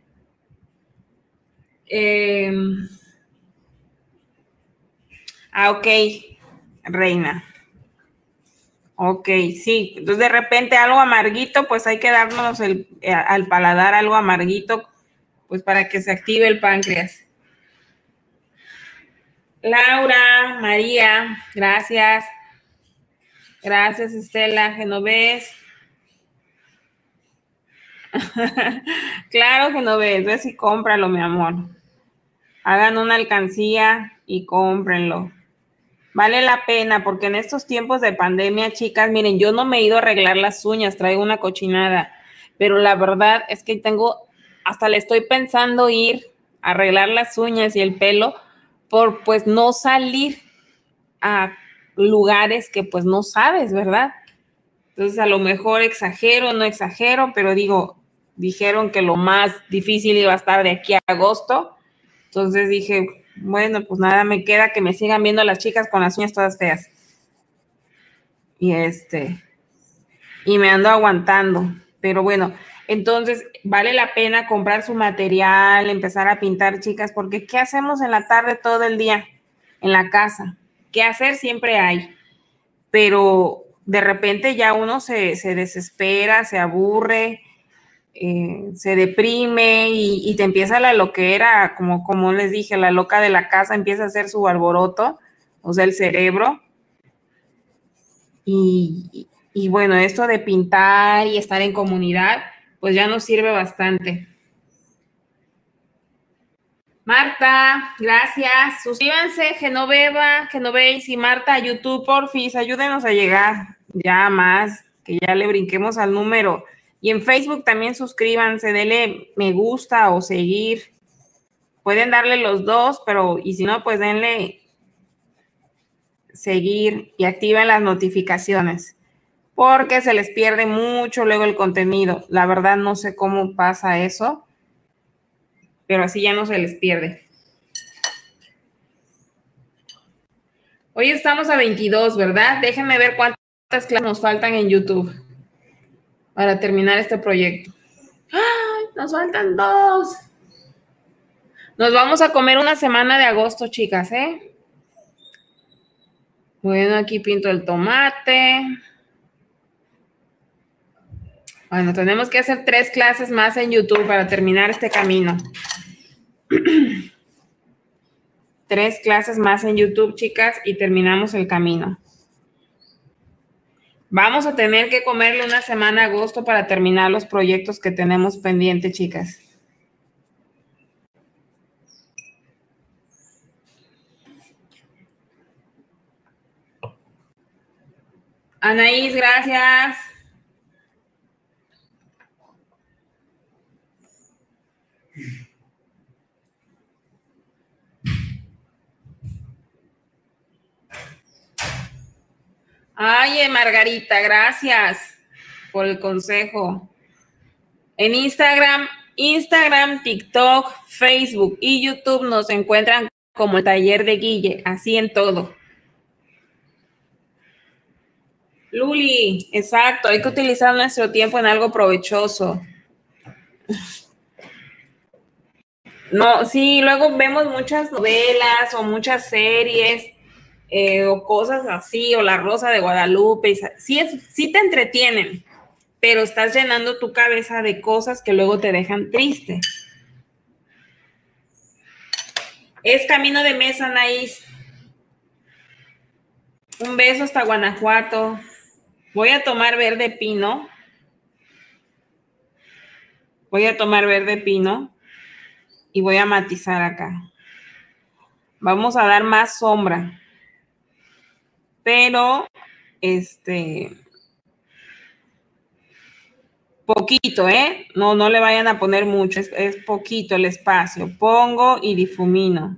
Ok, Reina. Ok, sí. Entonces de repente algo amarguito, pues hay que darnos al paladar algo amarguito, pues para que se active el páncreas. Laura, María, gracias. Gracias, Estela, Genovés. Claro, Genovés, ves y cómpralo, mi amor. Hagan una alcancía y cómprenlo. Vale la pena porque en estos tiempos de pandemia, chicas, miren, yo no me he ido a arreglar las uñas, traigo una cochinada, pero la verdad es que hasta le estoy pensando ir a arreglar las uñas y el pelo por pues no salir a lugares que pues no sabes, ¿verdad? Entonces a lo mejor exagero, no exagero, pero dijeron que lo más difícil iba a estar de aquí a agosto. Entonces dije, bueno, pues nada me queda que me sigan viendo las chicas con las uñas todas feas. Y me ando aguantando. Pero bueno, entonces vale la pena comprar su material, empezar a pintar, chicas, porque ¿qué hacemos en la tarde todo el día en la casa? ¿Qué hacer? Siempre hay. Pero de repente ya uno se desespera, se aburre, se deprime y te empieza la loquera, como les dije, la loca de la casa empieza a hacer su alboroto, o sea, el cerebro. Y bueno, esto de pintar y estar en comunidad, pues ya nos sirve bastante. Marta, gracias. Suscríbanse, Genoveis y Marta a YouTube, porfis, ayúdenos a llegar ya más, que ya le brinquemos al número. Y en Facebook también suscríbanse, denle me gusta o seguir. Pueden darle los dos, pero y si no, pues denle seguir y activen las notificaciones, porque se les pierde mucho luego el contenido. La verdad no sé cómo pasa eso, pero así ya no se les pierde. Hoy estamos a 22, ¿verdad? Déjenme ver cuántas clases nos faltan en YouTube para terminar este proyecto. ¡Ay! Nos faltan 2. Nos vamos a comer una semana de agosto, chicas, ¿eh? Bueno, aquí pinto el tomate. Bueno, tenemos que hacer 3 clases más en YouTube para terminar este camino. 3 clases más en YouTube, chicas, y terminamos el camino. Vamos a tener que comerle una semana a agosto para terminar los proyectos que tenemos pendientes, chicas. Anaís, gracias. Ay, Margarita, gracias por el consejo. En Instagram, TikTok, Facebook y YouTube nos encuentran como el Taller de Guille, así en todo. Luli, exacto, hay que utilizar nuestro tiempo en algo provechoso. No, sí, luego vemos muchas novelas o muchas series o cosas así, o La Rosa de Guadalupe, sí te entretienen, pero estás llenando tu cabeza de cosas que luego te dejan triste. Es camino de mesa, Anaís. Un beso hasta Guanajuato. Voy a tomar verde pino. Y voy a matizar acá. Vamos a dar más sombra. Pero, poquito, ¿eh? No le vayan a poner mucho. Es poquito el espacio. Pongo y difumino.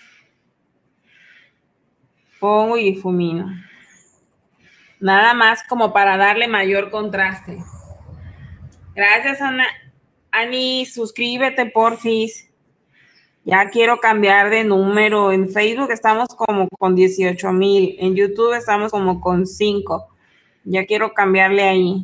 Nada más como para darle mayor contraste. Gracias, Ani. Suscríbete, porfis. Ya quiero cambiar de número. En Facebook estamos como con 18,000. En YouTube estamos como con 5. Ya quiero cambiarle ahí.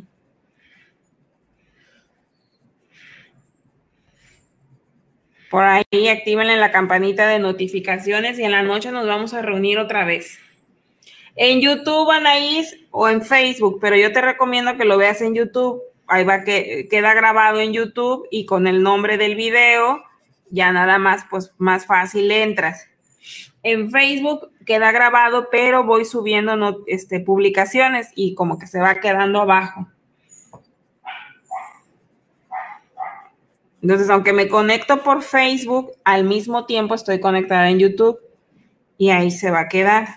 Por ahí actívenle la campanita de notificaciones y en la noche nos vamos a reunir otra vez. En YouTube, Anaís, o en Facebook, pero yo te recomiendo que lo veas en YouTube. Ahí va que queda grabado en YouTube y con el nombre del video, ya nada más, pues más fácil entras. En Facebook queda grabado, pero voy subiendo publicaciones y como que se va quedando abajo. Entonces, aunque me conecto por Facebook, al mismo tiempo estoy conectada en YouTube y ahí se va a quedar.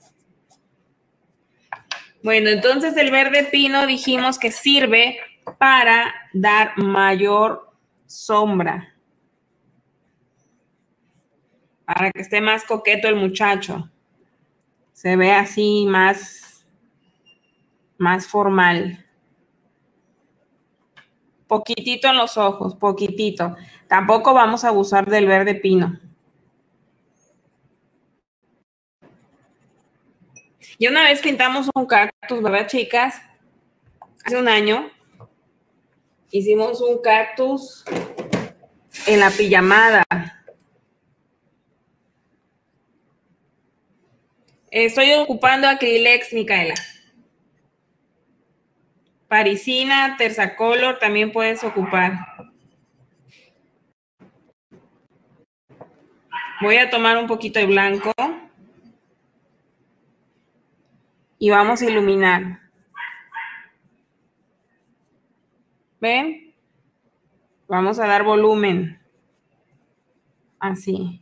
Bueno, entonces el verde pino dijimos que sirve para dar mayor sombra, para que esté más coqueto el muchacho. Se ve así más formal. Poquitito en los ojos, poquitito. Tampoco vamos a abusar del verde pino. Y una vez pintamos un cactus, ¿verdad, chicas? Hace un año hicimos un cactus en la pijamada. Estoy ocupando Acrylex, Micaela. Parisina, Tersacolor también puedes ocupar. Voy a tomar un poquito de blanco y vamos a iluminar. ¿Ven? Vamos a dar volumen. Así.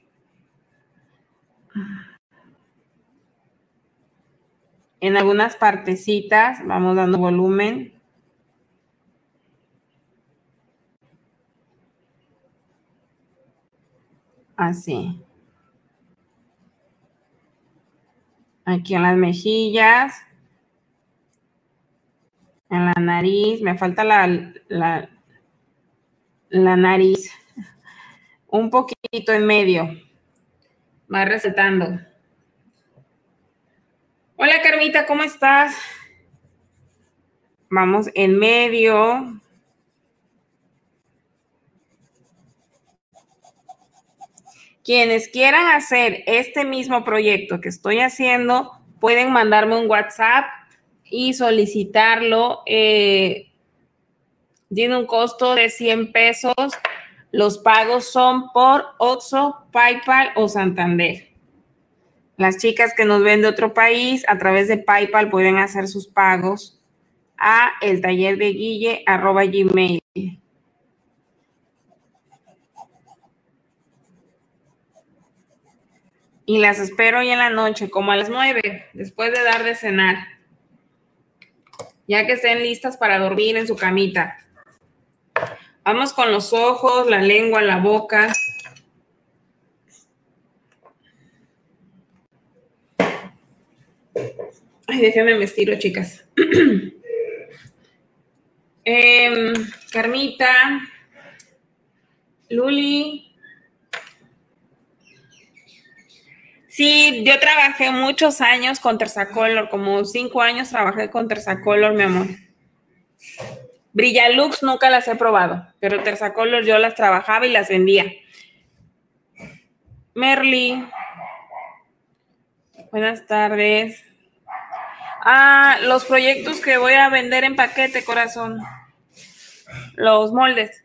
En algunas partecitas vamos dando volumen. Así. Aquí en las mejillas. En la nariz. Me falta la nariz. Un poquito en medio. Más resaltando. Hola, Carmita, ¿cómo estás? Vamos en medio. Quienes quieran hacer este mismo proyecto que estoy haciendo, pueden mandarme un WhatsApp y solicitarlo. Tiene un costo de 100 pesos. Los pagos son por Oxxo, PayPal o Santander. Las chicas que nos ven de otro país, a través de PayPal pueden hacer sus pagos a eltallerdeguille@gmail. Y las espero hoy en la noche, como a las 9, después de dar de cenar. Ya que estén listas para dormir en su camita. Vamos con los ojos, la lengua, la boca. Ay, déjenme me estiro, chicas. Carmita, Luli. Sí, yo trabajé muchos años con Tersacolor, como 5 años trabajé con Tersacolor, mi amor. Brillalux nunca las he probado, pero Tersacolor yo las trabajaba y las vendía. Merly. Buenas tardes. Los proyectos que voy a vender en paquete, corazón. Los moldes.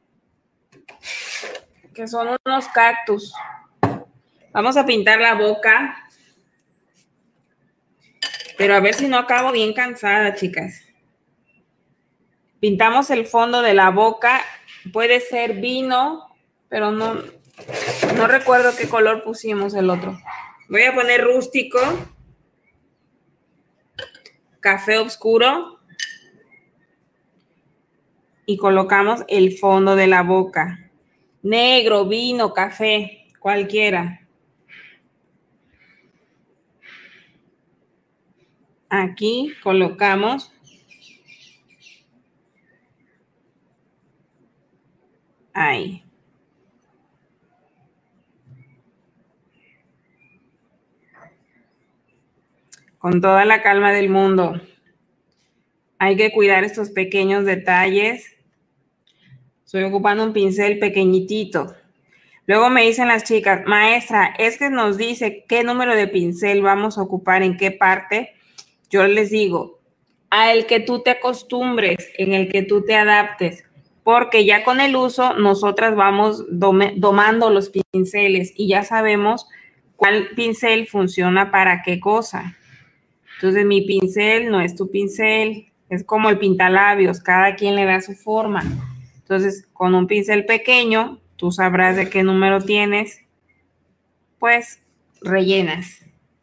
Que son unos cactus. Vamos a pintar la boca. Pero a ver si no acabo bien cansada, chicas. Pintamos el fondo de la boca. Puede ser vino, pero no recuerdo qué color pusimos el otro. Voy a poner rústico. Café oscuro. Y colocamos el fondo de la boca. Negro, vino, café, cualquiera. Aquí colocamos ahí. Con toda la calma del mundo. Hay que cuidar estos pequeños detalles. Estoy ocupando un pincel pequeñitito. Luego me dicen las chicas, maestra, es que nos dice qué número de pincel vamos a ocupar en qué parte. Yo les digo, al que tú te acostumbres, en el que tú te adaptes, porque ya con el uso nosotras vamos domando los pinceles y ya sabemos cuál pincel funciona para qué cosa. Entonces mi pincel no es tu pincel, es como el pintalabios, cada quien le da su forma. Entonces, con un pincel pequeño, tú sabrás de qué número tienes, pues rellenas.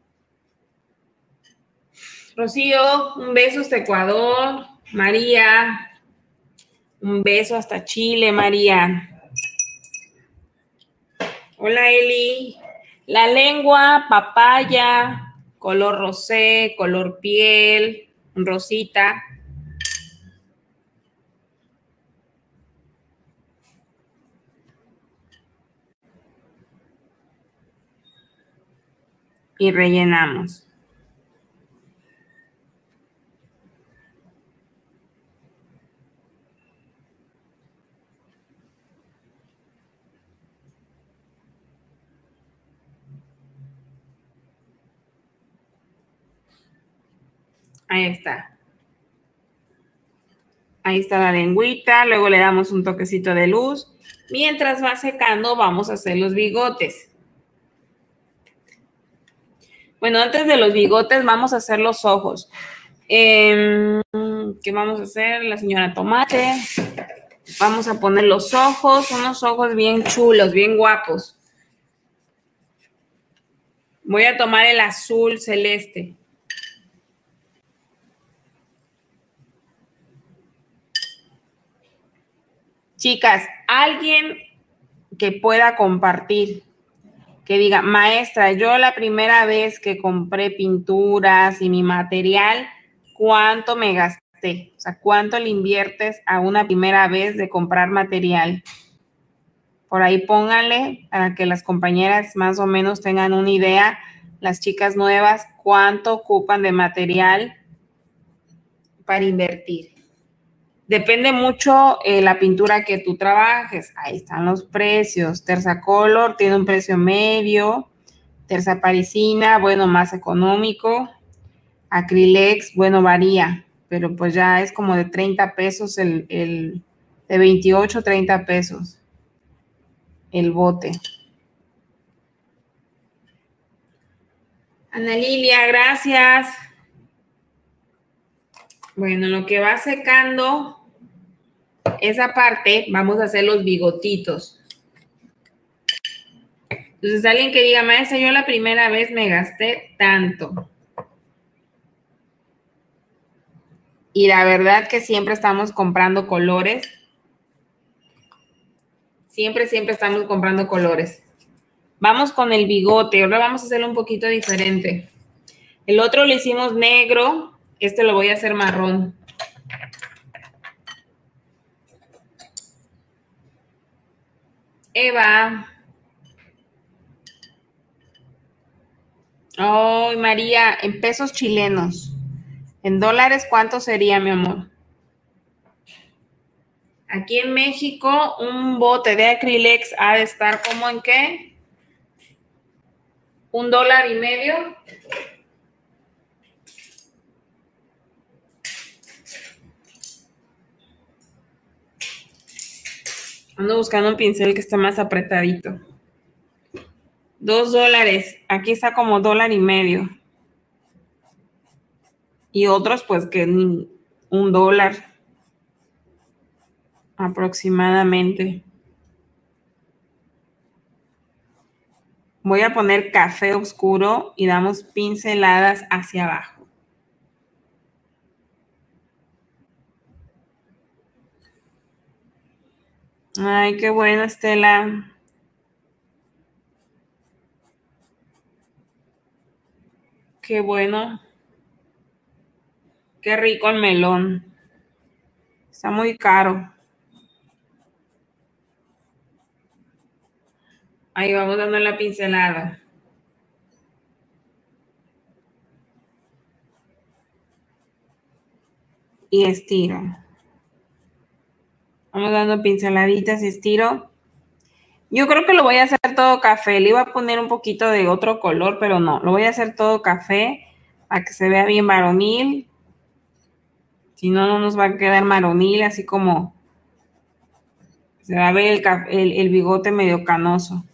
Rocío, un beso hasta Ecuador. María, un beso hasta Chile, María. Hola, Eli. La lengua, papaya, color rosé, color piel, rosita. Y rellenamos. Ahí está. Ahí está la lengüita, luego le damos un toquecito de luz. Mientras va secando, vamos a hacer los bigotes. Bueno, antes de los bigotes vamos a hacer los ojos. ¿Qué vamos a hacer? La señora Tomate. Vamos a poner los ojos, unos ojos bien chulos, bien guapos. Voy a tomar el azul celeste. Chicas, alguien que pueda compartir, que diga, maestra, yo la primera vez que compré pinturas y mi material, ¿cuánto me gasté? O sea, ¿cuánto le inviertes a una primera vez de comprar material? Por ahí pónganle para que las compañeras más o menos tengan una idea, las chicas nuevas, cuánto ocupan de material para invertir. Depende mucho la pintura que tú trabajes. Ahí están los precios. Tersacolor tiene un precio medio. Terza parisina, bueno, más económico. Acrylex, bueno, varía, pero pues ya es como de 30 pesos de 28, 30 pesos el bote. Ana Lilia, gracias. Bueno, lo que va secando esa parte, vamos a hacer los bigotitos. Entonces, alguien que diga, maestra, yo la primera vez me gasté tanto. Y la verdad que siempre estamos comprando colores. Siempre estamos comprando colores. Vamos con el bigote. Ahora vamos a hacerlo un poquito diferente. El otro lo hicimos negro. Este lo voy a hacer marrón. Eva. Oh, María, en pesos chilenos. En dólares, ¿cuánto sería, mi amor? Aquí en México, un bote de Acrylex ha de estar como en ¿qué? $1.50. Ando buscando un pincel que esté más apretadito. $2. Aquí está como $1.50. Y otros, pues, que $1 aproximadamente. Voy a poner café oscuro y damos pinceladas hacia abajo. Ay, qué bueno, Estela. Qué bueno. Qué rico el melón. Está muy caro. Ahí vamos dando la pincelada. Y estiro. Vamos dando pinceladitas y estiro. Yo creo que lo voy a hacer todo café. Le iba a poner un poquito de otro color, pero no. Lo voy a hacer todo café para que se vea bien varonil. Si no, no nos va a quedar varonil, así como se va a ver el bigote medio canoso.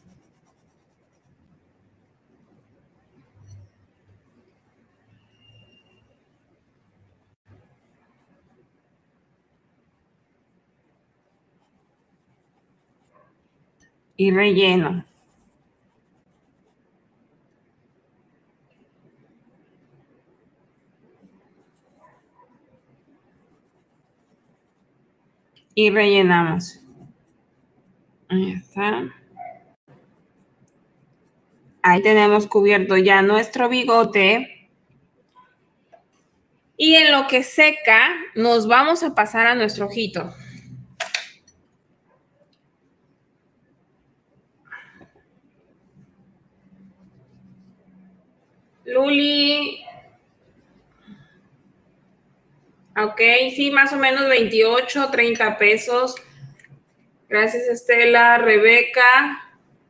y relleno. Y rellenamos. Ahí está. Ahí tenemos cubierto ya nuestro bigote. Y en lo que seca, nos vamos a pasar a nuestro ojito. Luli. Ok, sí, más o menos 28, 30 pesos. Gracias, Estela. Rebeca.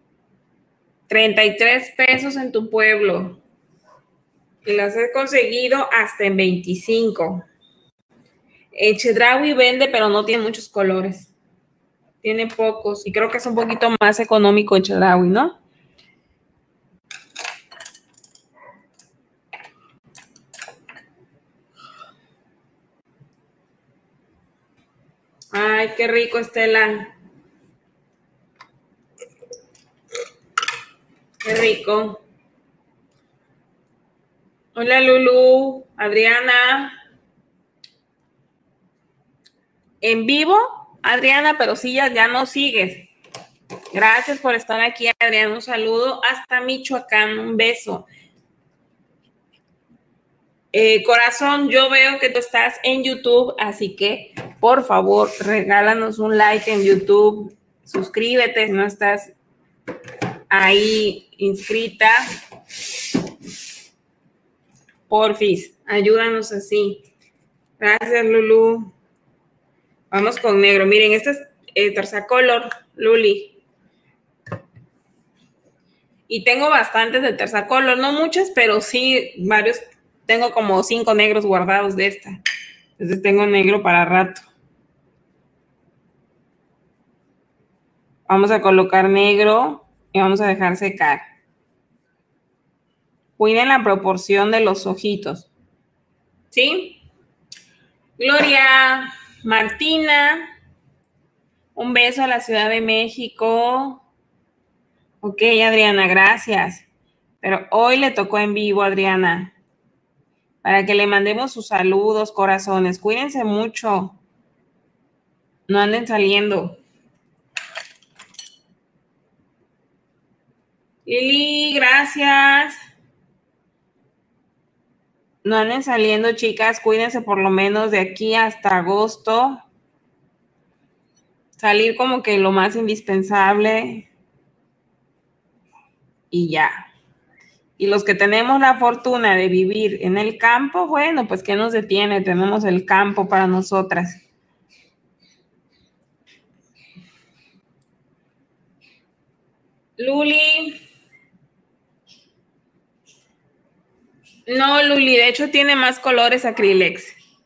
33 pesos en tu pueblo. Y las he conseguido hasta en 25. Chedraui vende, pero no tiene muchos colores. Tiene pocos. Y creo que es un poquito más económico en Chedraui, ¿no? Ay, qué rico, Estela. Qué rico. Hola, Lulu. Adriana. En vivo, Adriana, pero sí, ya no sigues. Gracias por estar aquí, Adriana. Un saludo hasta Michoacán. Un beso. Corazón, yo veo que tú estás en YouTube, así que por favor, regálanos un like en YouTube. Suscríbete si no estás ahí inscrita. Porfis, ayúdanos así. Gracias, Lulu. Vamos con negro. Miren, este es Terzacolor, Luli. Y tengo bastantes de Terzacolor, no muchas, pero sí varios. Tengo como 5 negros guardados de esta. Entonces tengo negro para rato. Vamos a colocar negro y vamos a dejar secar. Cuiden la proporción de los ojitos. ¿Sí? Gloria, Martina, un beso a la Ciudad de México. Ok, Adriana, gracias. Pero hoy le tocó en vivo, Adriana. Para que le mandemos sus saludos, corazones. Cuídense mucho. No anden saliendo. Lili, gracias. No anden saliendo, chicas. Cuídense por lo menos de aquí hasta agosto. Salir como que lo más indispensable. Y ya. Y los que tenemos la fortuna de vivir en el campo, bueno, pues ¿qué nos detiene? Tenemos el campo para nosotras. Luli. No, Luli, de hecho tiene más colores Acrylex.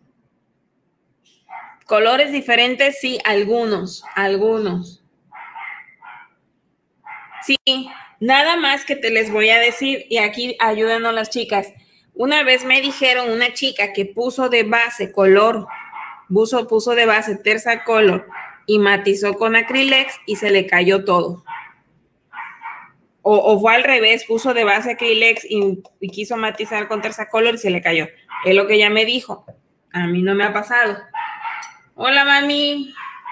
Colores diferentes, sí, algunos. Sí, nada más que te les voy a decir, y aquí ayúdanos las chicas. Una vez me dijeron una chica que puso de base color, puso de base Terzacolor y matizó con Acrylex y se le cayó todo. O fue al revés, puso de base Acrylex y quiso matizar con Terzacolor y se le cayó. Es lo que ella me dijo. A mí no me ha pasado. Hola, mami.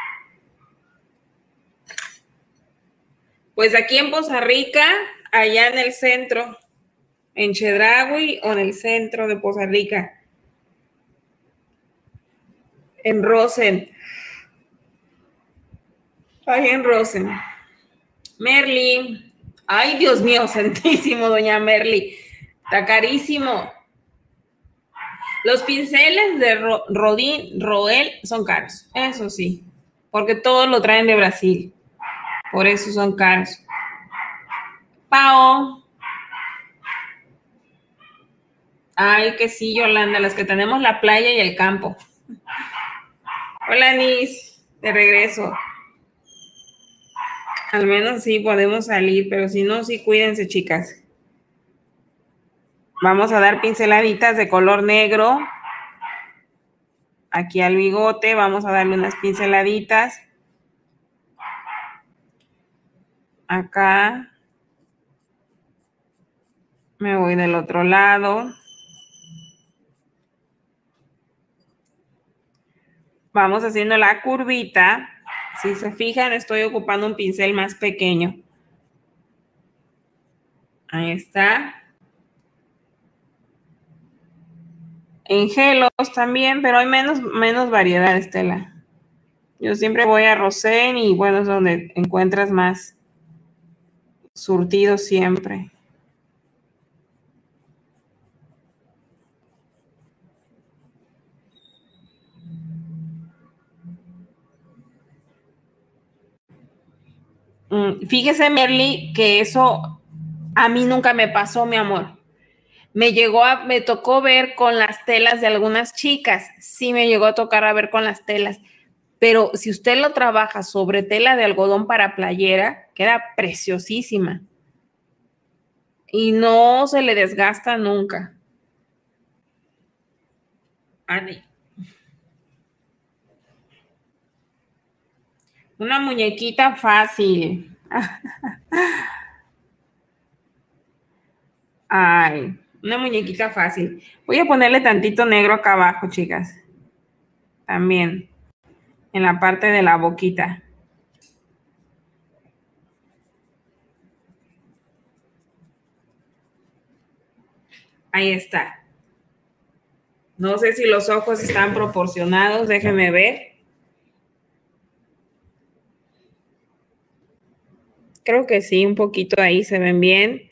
Pues aquí en Poza Rica, allá en el centro, en Chedraui o en el centro de Poza Rica. En Rosen. Ahí en Rosen. Merly. Ay, Dios mío, santísimo, doña Merly. Está carísimo. Los pinceles de Roel son caros, eso sí, porque todos lo traen de Brasil, por eso son caros. Pao. Ay, que sí, Yolanda, las que tenemos la playa y el campo. Hola, Nis, de regreso. Al menos sí podemos salir, pero si no, sí cuídense, chicas. Vamos a dar pinceladitas de color negro. Aquí al bigote vamos a darle unas pinceladitas. acá. Me voy del otro lado. Vamos haciendo la curvita. Si se fijan, estoy ocupando un pincel más pequeño. Ahí está. En gelos también, pero hay menos variedad, Estela. Yo siempre voy a Rosen y bueno, es donde encuentras más surtido siempre. Fíjese, Merly, que eso a mí nunca me pasó, mi amor. Me tocó ver con las telas de algunas chicas. Sí me llegó a tocar a ver con las telas. Pero si usted lo trabaja sobre tela de algodón para playera, queda preciosísima. Y no se le desgasta nunca. Ani. Una muñequita fácil. Ay, una muñequita fácil. Voy a ponerle tantito negro acá abajo, chicas. También, en la parte de la boquita. Ahí está. No sé si los ojos están proporcionados, déjenme ver. Creo que sí, un poquito ahí se ven bien.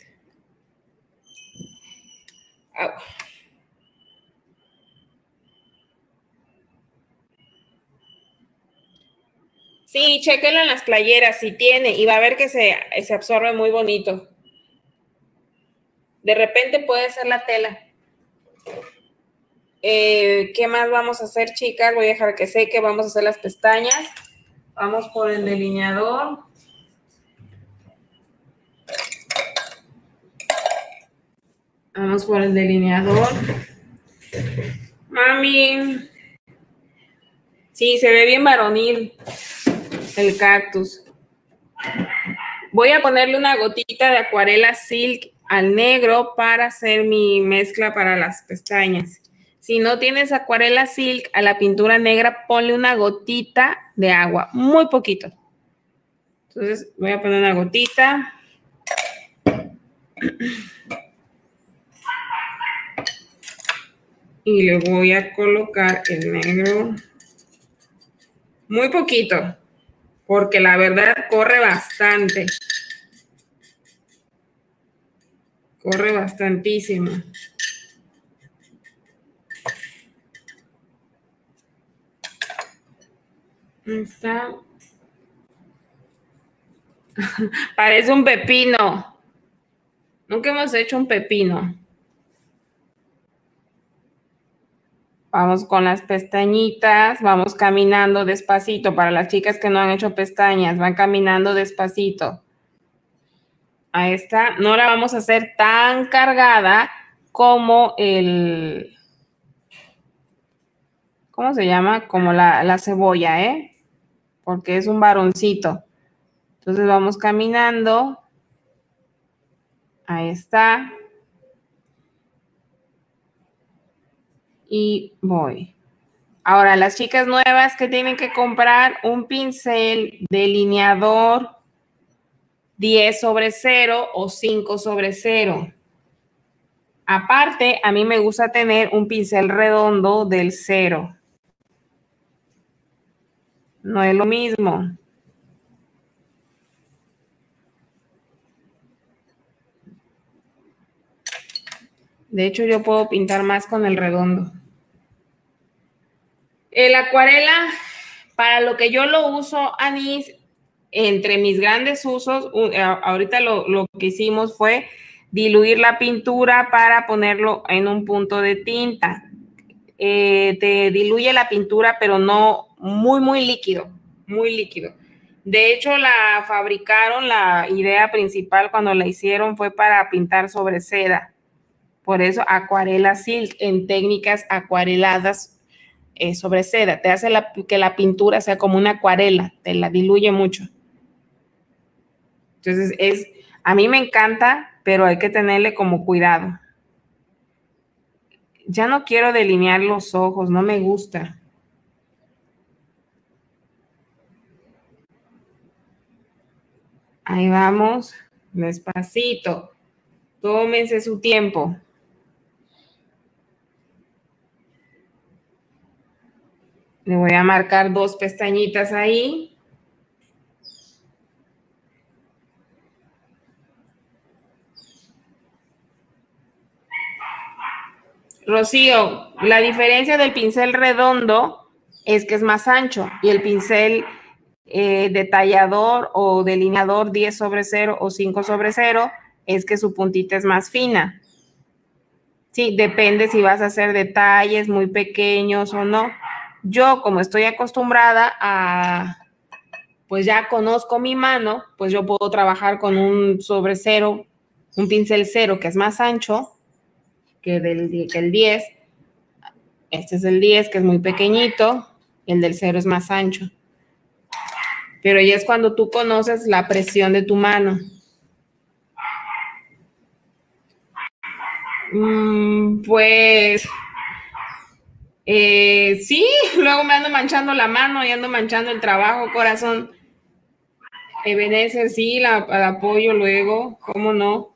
Sí, chéquenlo en las playeras si tiene y va a ver que se absorbe muy bonito. De repente puede ser la tela. ¿Qué más vamos a hacer, chicas? Voy a dejar que seque, vamos a hacer las pestañas. Vamos por el delineador. Vamos por el delineador. Mami. Sí, se ve bien varonil el cactus. Voy a ponerle una gotita de acuarela silk al negro para hacer mi mezcla para las pestañas. Si no tienes acuarela silk, a la pintura negra ponle una gotita de agua, muy poquito. Entonces voy a poner una gotita. Y le voy a colocar el negro. Muy poquito, porque la verdad corre bastante. Corre bastantísimo. Está. Parece un pepino. Nunca hemos hecho un pepino. Vamos con las pestañitas, vamos caminando despacito. Para las chicas que no han hecho pestañas, van caminando despacito. Ahí está. No la vamos a hacer tan cargada como el... ¿Cómo se llama? Como la cebolla, ¿eh? Porque es un varoncito. Entonces vamos caminando. Ahí está. Y voy. Ahora, las chicas nuevas que tienen que comprar un pincel delineador 10/0 o 5/0. Aparte, a mí me gusta tener un pincel redondo del 0. No es lo mismo. De hecho, yo puedo pintar más con el redondo. El acuarela, para lo que yo lo uso, Anís, entre mis grandes usos, ahorita lo que hicimos fue diluir la pintura para ponerlo en un punto de tinta. Te diluye la pintura, pero no muy líquido, muy líquido. De hecho, la fabricaron, la idea principal cuando la hicieron fue para pintar sobre seda. Por eso acuarela silk en técnicas acuareladas sobre seda. Te hace que la pintura sea como una acuarela, te la diluye mucho. Entonces, a mí me encanta, pero hay que tenerle como cuidado. Ya no quiero delinear los ojos, no me gusta. Ahí vamos, despacito. Tómense su tiempo. Le voy a marcar 2 pestañitas ahí. Rocío, la diferencia del pincel redondo es que es más ancho y el pincel detallador o delineador 10/0 o 5/0 es que su puntita es más fina. Sí, depende si vas a hacer detalles muy pequeños o no. Yo, como estoy acostumbrada a, pues ya conozco mi mano, pues yo puedo trabajar con un sobre cero, un pincel cero que es más ancho que el 10. Este es el 10 que es muy pequeñito, el del 0 es más ancho. Pero ya es cuando tú conoces la presión de tu mano. Pues sí, luego me ando manchando la mano y ando manchando el trabajo, corazón. Ebenezer, sí, la apoyo luego, ¿cómo no?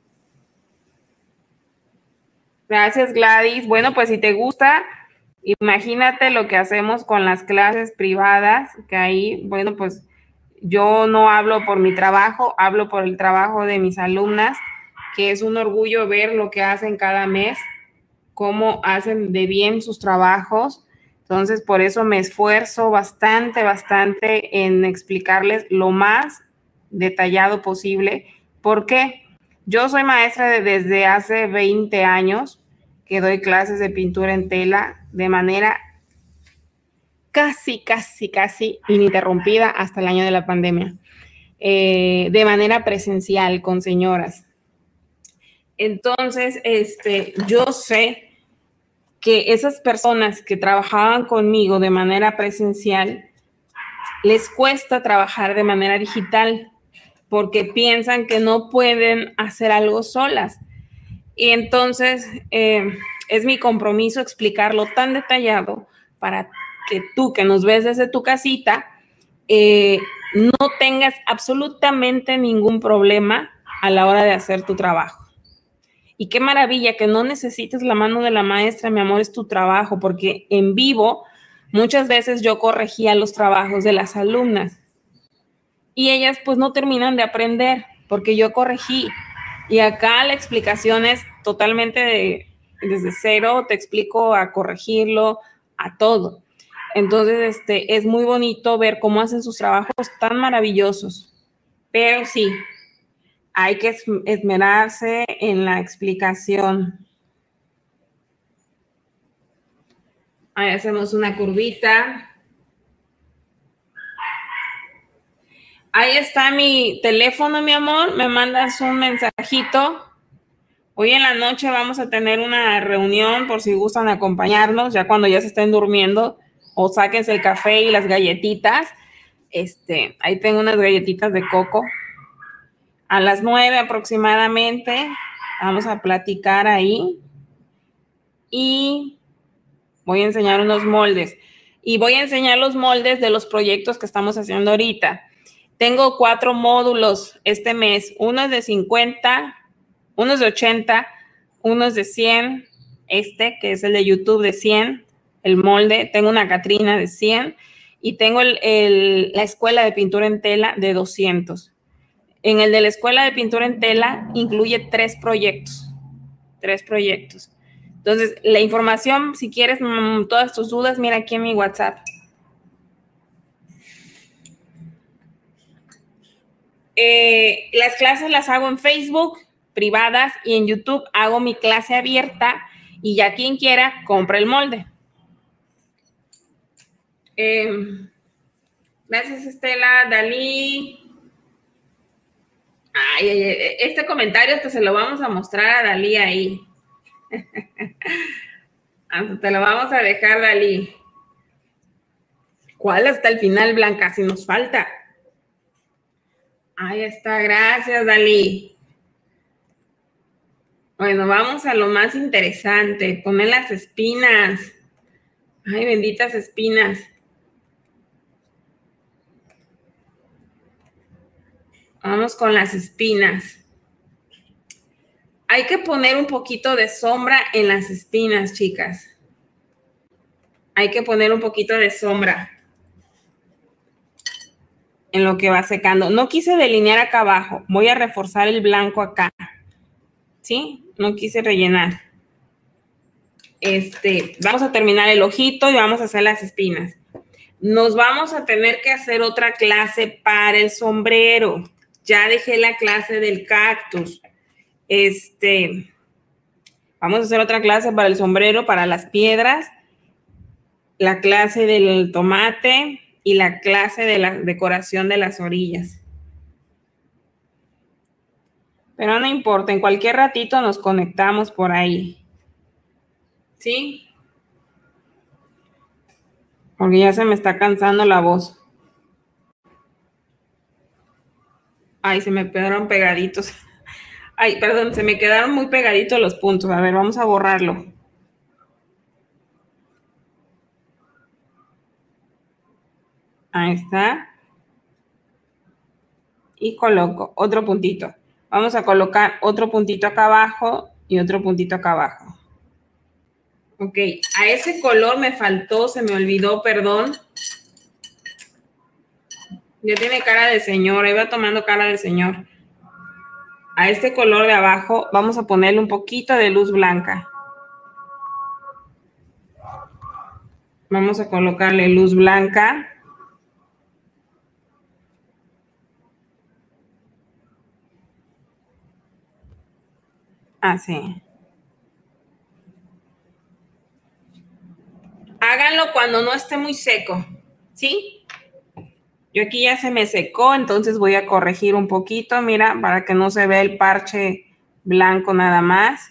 Gracias, Gladys. Bueno, pues si te gusta, imagínate lo que hacemos con las clases privadas, que ahí, bueno, pues yo no hablo por mi trabajo, hablo por el trabajo de mis alumnas, que es un orgullo ver lo que hacen cada mes, cómo hacen de bien sus trabajos. Entonces, por eso me esfuerzo bastante en explicarles lo más detallado posible. ¿Por qué? Yo soy maestra desde hace 20 años que doy clases de pintura en tela de manera casi ininterrumpida hasta el año de la pandemia, de manera presencial con señoras. Entonces, yo sé que esas personas que trabajaban conmigo de manera presencial les cuesta trabajar de manera digital porque piensan que no pueden hacer algo solas. Y entonces es mi compromiso explicarlo tan detallado para que tú que nos ves desde tu casita no tengas absolutamente ningún problema a la hora de hacer tu trabajo. Y qué maravilla que no necesites la mano de la maestra, mi amor, es tu trabajo, porque en vivo muchas veces yo corregía los trabajos de las alumnas y ellas pues no terminan de aprender porque yo corregí. Y acá la explicación es totalmente desde cero, te explico a corregirlo, a todo. Entonces, es muy bonito ver cómo hacen sus trabajos tan maravillosos. Pero sí, hay que esmerarse en la explicación. Ahí hacemos una curvita. Ahí está mi teléfono, mi amor. Me mandas un mensajito. Hoy en la noche vamos a tener una reunión por si gustan acompañarnos, ya cuando ya se estén durmiendo, o sáquense el café y las galletitas. Ahí tengo unas galletitas de coco. A las 9 aproximadamente vamos a platicar ahí y voy a enseñar unos moldes. Y voy a enseñar los moldes de los proyectos que estamos haciendo ahorita. Tengo 4 módulos este mes. Uno es de 50, uno es de 80, uno es de 100, que es el de YouTube de 100, el molde. Tengo una Catrina de 100 y tengo la escuela de pintura en tela de 200. En el de la escuela de pintura en tela incluye 3 proyectos. 3 proyectos. Entonces, la información, si quieres todas tus dudas, mira aquí en mi WhatsApp. Las clases las hago en Facebook, privadas, y en YouTube hago mi clase abierta y ya quien quiera, compra el molde. Gracias, Estela. Dalí. Este comentario hasta se lo vamos a mostrar a Dalí ahí. Hasta te lo vamos a dejar, Dalí. ¿Cuál hasta el final, Blanca? Si nos falta. Ahí está, gracias, Dalí. Bueno, vamos a lo más interesante, poner las espinas. Ay, benditas espinas. Vamos con las espinas. Hay que poner un poquito de sombra en las espinas, chicas. Hay que poner un poquito de sombra en lo que va secando. No quise delinear acá abajo. Voy a reforzar el blanco acá. ¿Sí? No quise rellenar. Vamos a terminar el ojito y vamos a hacer las espinas. Nos vamos a tener que hacer otra clase para el sombrero. Ya dejé la clase del cactus. Vamos a hacer otra clase para el sombrero, para las piedras, la clase del tomate y la clase de la decoración de las orillas. Pero no importa, en cualquier ratito nos conectamos por ahí. ¿Sí? Porque ya se me está cansando la voz. Ay, se me quedaron pegaditos. Ay, perdón, se me quedaron muy pegaditos los puntos. A ver, vamos a borrarlo. Ahí está. Y coloco otro puntito. Vamos a colocar otro puntito acá abajo y otro puntito acá abajo. Ok, a ese color me faltó, se me olvidó, perdón. Ya tiene cara de señor, iba tomando cara de señor. A este color de abajo vamos a ponerle un poquito de luz blanca. Vamos a colocarle luz blanca. Así. Háganlo cuando no esté muy seco, ¿sí? Yo aquí ya se me secó, entonces voy a corregir un poquito, mira, para que no se vea el parche blanco nada más.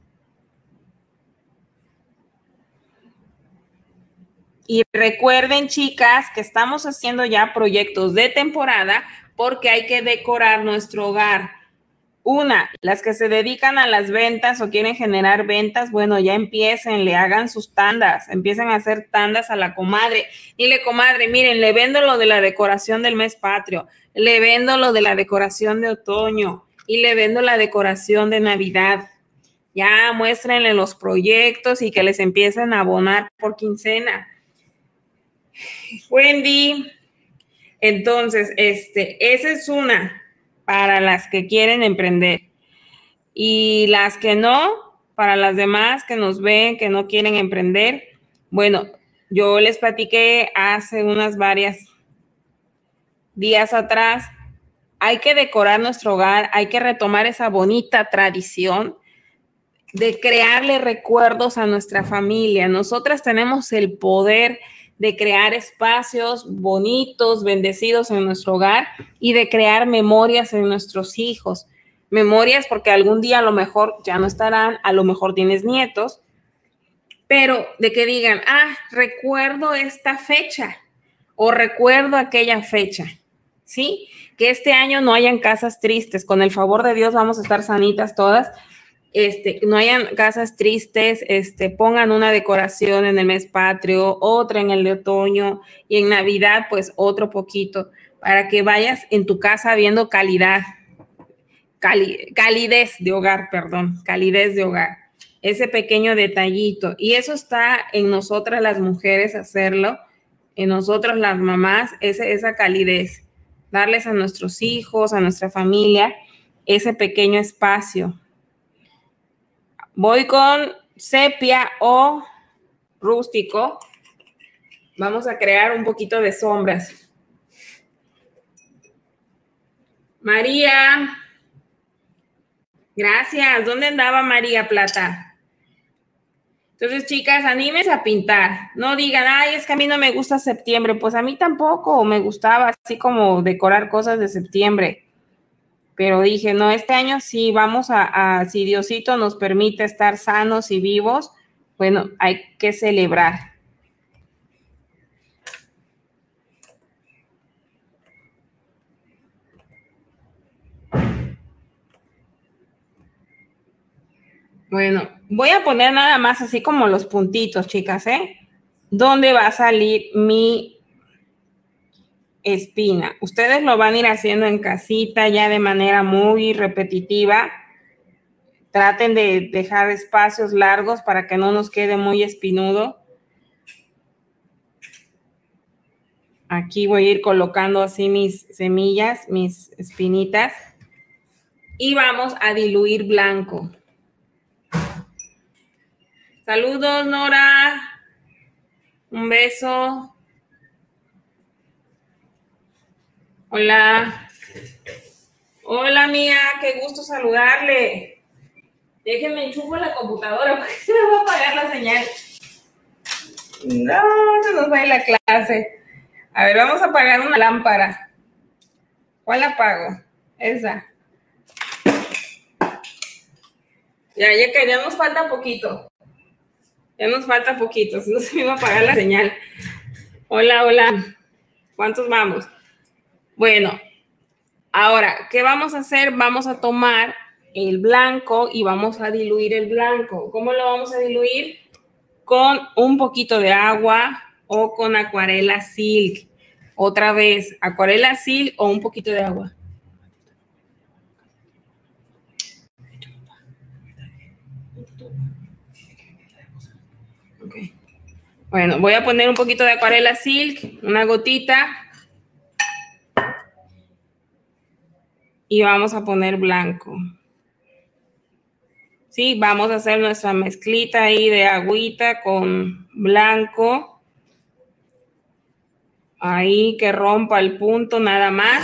Y recuerden, chicas, que estamos haciendo ya proyectos de temporada porque hay que decorar nuestro hogar. Una, las que se dedican a las ventas o quieren generar ventas, bueno, ya empiecen, le hagan sus tandas, empiecen a hacer tandas a la comadre. Dile, comadre, miren, le vendo lo de la decoración del mes patrio, le vendo lo de la decoración de otoño y le vendo la decoración de Navidad. Ya muéstrenle los proyectos y que les empiecen a abonar por quincena. Wendy, entonces, esa es una para las que quieren emprender. Y las que no, para las demás que nos ven, que no quieren emprender, bueno, yo les platiqué hace unas varias días atrás, hay que decorar nuestro hogar, hay que retomar esa bonita tradición de crearle recuerdos a nuestra familia. Nosotras tenemos el poder de crear espacios bonitos, bendecidos en nuestro hogar y de crear memorias en nuestros hijos. Memorias porque algún día a lo mejor ya no estarán, a lo mejor tienes nietos, pero de que digan, recuerdo esta fecha o recuerdo aquella fecha, ¿sí? Que este año no hayan casas tristes, con el favor de Dios vamos a estar sanitas todas, no hayan casas tristes, pongan una decoración en el mes patrio, otra en el de otoño y en Navidad, pues otro poquito, para que vayas en tu casa viendo calidez de hogar, perdón, calidez de hogar, ese pequeño detallito. Y eso está en nosotras las mujeres hacerlo, en nosotros las mamás, esa calidez, darles a nuestros hijos, a nuestra familia, ese pequeño espacio. Voy con sepia o rústico. Vamos a crear un poquito de sombras. María. Gracias. ¿Dónde andaba María Plata? Entonces, chicas, anímense a pintar. No digan, ay, es que a mí no me gusta septiembre. Pues a mí tampoco me gustaba así como decorar cosas de septiembre. Pero dije, no, este año sí vamos si Diosito nos permite estar sanos y vivos, bueno, hay que celebrar. Bueno, voy a poner nada más así como los puntitos, chicas, ¿eh? ¿Dónde va a salir mi espina? Ustedes lo van a ir haciendo en casita ya de manera muy repetitiva. Traten de dejar espacios largos para que no nos quede muy espinudo. Aquí voy a ir colocando así mis semillas, mis espinitas. Y vamos a diluir blanco. Saludos, Nora. Un beso. Hola. Hola, mía. Qué gusto saludarle. Déjenme enchufo la computadora porque se me va a apagar la señal. No, se nos va a ir la clase. A ver, vamos a apagar una lámpara. ¿Cuál apago? Esa. Ya nos falta poquito. Ya nos falta poquito, si no se me iba a apagar la señal. Hola, hola. ¿Cuántos vamos? Bueno, ahora, ¿qué vamos a hacer? Vamos a tomar el blanco y vamos a diluir el blanco. ¿Cómo lo vamos a diluir? Con un poquito de agua o con acuarela silk. Otra vez, acuarela silk o un poquito de agua. Okay. Bueno, voy a poner un poquito de acuarela silk, una gotita. Y vamos a poner blanco. Sí, vamos a hacer nuestra mezclita ahí de agüita con blanco. Ahí que rompa el punto nada más.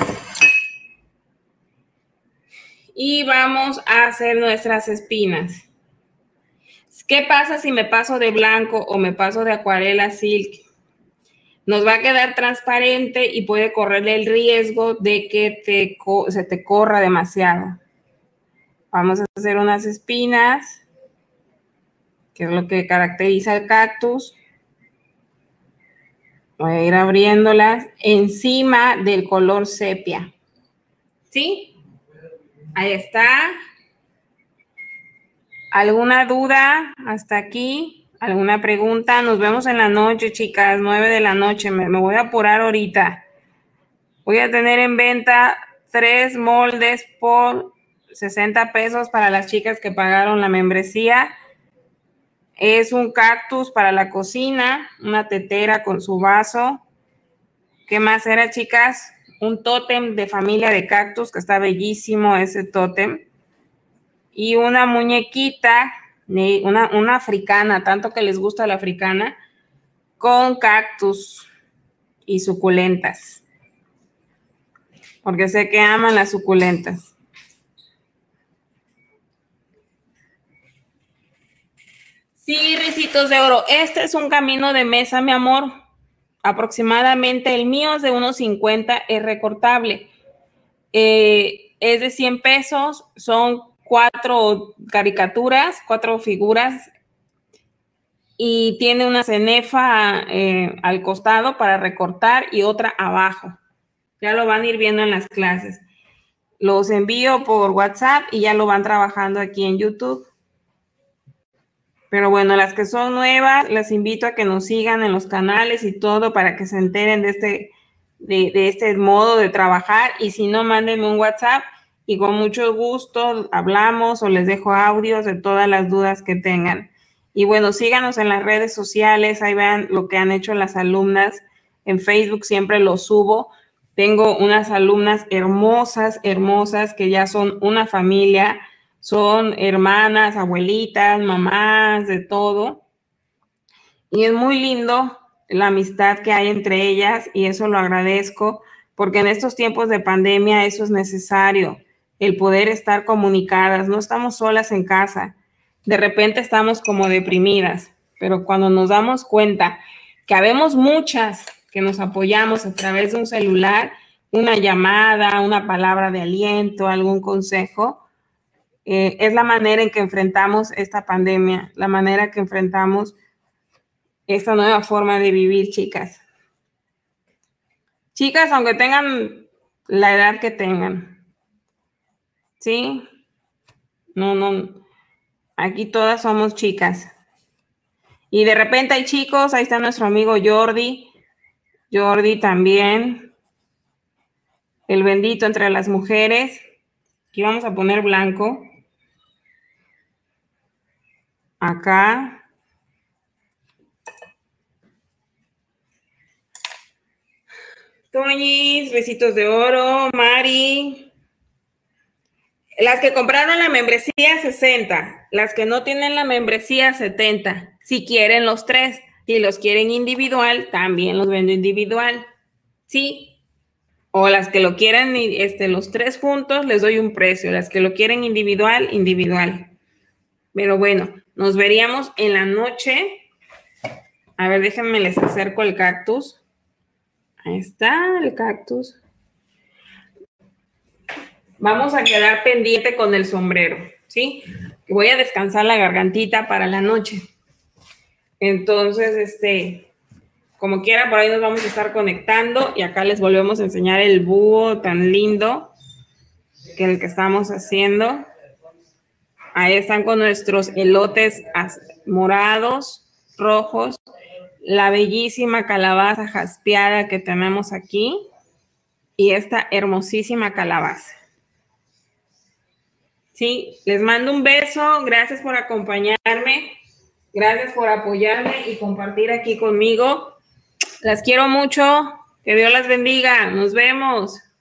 Y vamos a hacer nuestras espinas. ¿Qué pasa si me paso de blanco o me paso de acuarela silk? Nos va a quedar transparente y puede correr el riesgo de que se te corra demasiado. Vamos a hacer unas espinas, que es lo que caracteriza el cactus. Voy a ir abriéndolas encima del color sepia. ¿Sí? Ahí está. ¿Alguna duda hasta aquí? ¿Alguna pregunta? Nos vemos en la noche, chicas, 9 de la noche. Me voy a apurar ahorita. Voy a tener en venta 3 moldes por 60 pesos para las chicas que pagaron la membresía. Es un cactus para la cocina, una tetera con su vaso. ¿Qué más era, chicas? Un tótem de familia de cactus, que está bellísimo ese tótem. Y una muñequita, una africana, tanto que les gusta la africana, con cactus y suculentas. Porque sé que aman las suculentas. Sí, ricitos de oro. Este es un camino de mesa, mi amor. Aproximadamente el mío es de unos 50, es recortable. Es de 100 pesos, son 4 caricaturas, 4 figuras y tiene una cenefa al costado para recortar y otra abajo. Ya lo van a ir viendo en las clases. Los envío por WhatsApp y ya lo van trabajando aquí en YouTube. Pero bueno, las que son nuevas, las invito a que nos sigan en los canales y todo para que se enteren de este modo de trabajar. Y si no, mándenme un WhatsApp y con mucho gusto hablamos o les dejo audios de todas las dudas que tengan. Y bueno, síganos en las redes sociales, ahí vean lo que han hecho las alumnas. En Facebook siempre lo subo. Tengo unas alumnas hermosas, hermosas, que ya son una familia. Son hermanas, abuelitas, mamás, de todo. Y es muy lindo la amistad que hay entre ellas y eso lo agradezco porque en estos tiempos de pandemia eso es necesario, el poder estar comunicadas. No estamos solas en casa. De repente estamos como deprimidas, pero cuando nos damos cuenta que habemos muchas que nos apoyamos a través de un celular, una llamada, una palabra de aliento, algún consejo, es la manera en que enfrentamos esta pandemia, la manera que enfrentamos esta nueva forma de vivir, chicas. Chicas, aunque tengan la edad que tengan, ¿sí? No. Aquí todas somos chicas. Y de repente hay chicos, ahí está nuestro amigo Jordi. Jordi también. El bendito entre las mujeres. Aquí vamos a poner blanco. Acá. Toñis, besitos de oro. Mari. Las que compraron la membresía, 60. Las que no tienen la membresía, 70. Si quieren los 3. Si los quieren individual, también los vendo individual. Sí. O las que lo quieran, los 3 juntos, les doy un precio. Las que lo quieren individual, individual. Pero bueno, nos veríamos en la noche. A ver, déjenme les acerco el cactus. Ahí está el cactus. Vamos a quedar pendiente con el sombrero, ¿sí? Voy a descansar la gargantita para la noche. Entonces, como quiera, por ahí nos vamos a estar conectando y acá les volvemos a enseñar el búho tan lindo que el que estamos haciendo. Ahí están con nuestros elotes morados, rojos, la bellísima calabaza jaspeada que tenemos aquí y esta hermosísima calabaza. Sí, les mando un beso, gracias por acompañarme, gracias por apoyarme y compartir aquí conmigo. Las quiero mucho, que Dios las bendiga, nos vemos.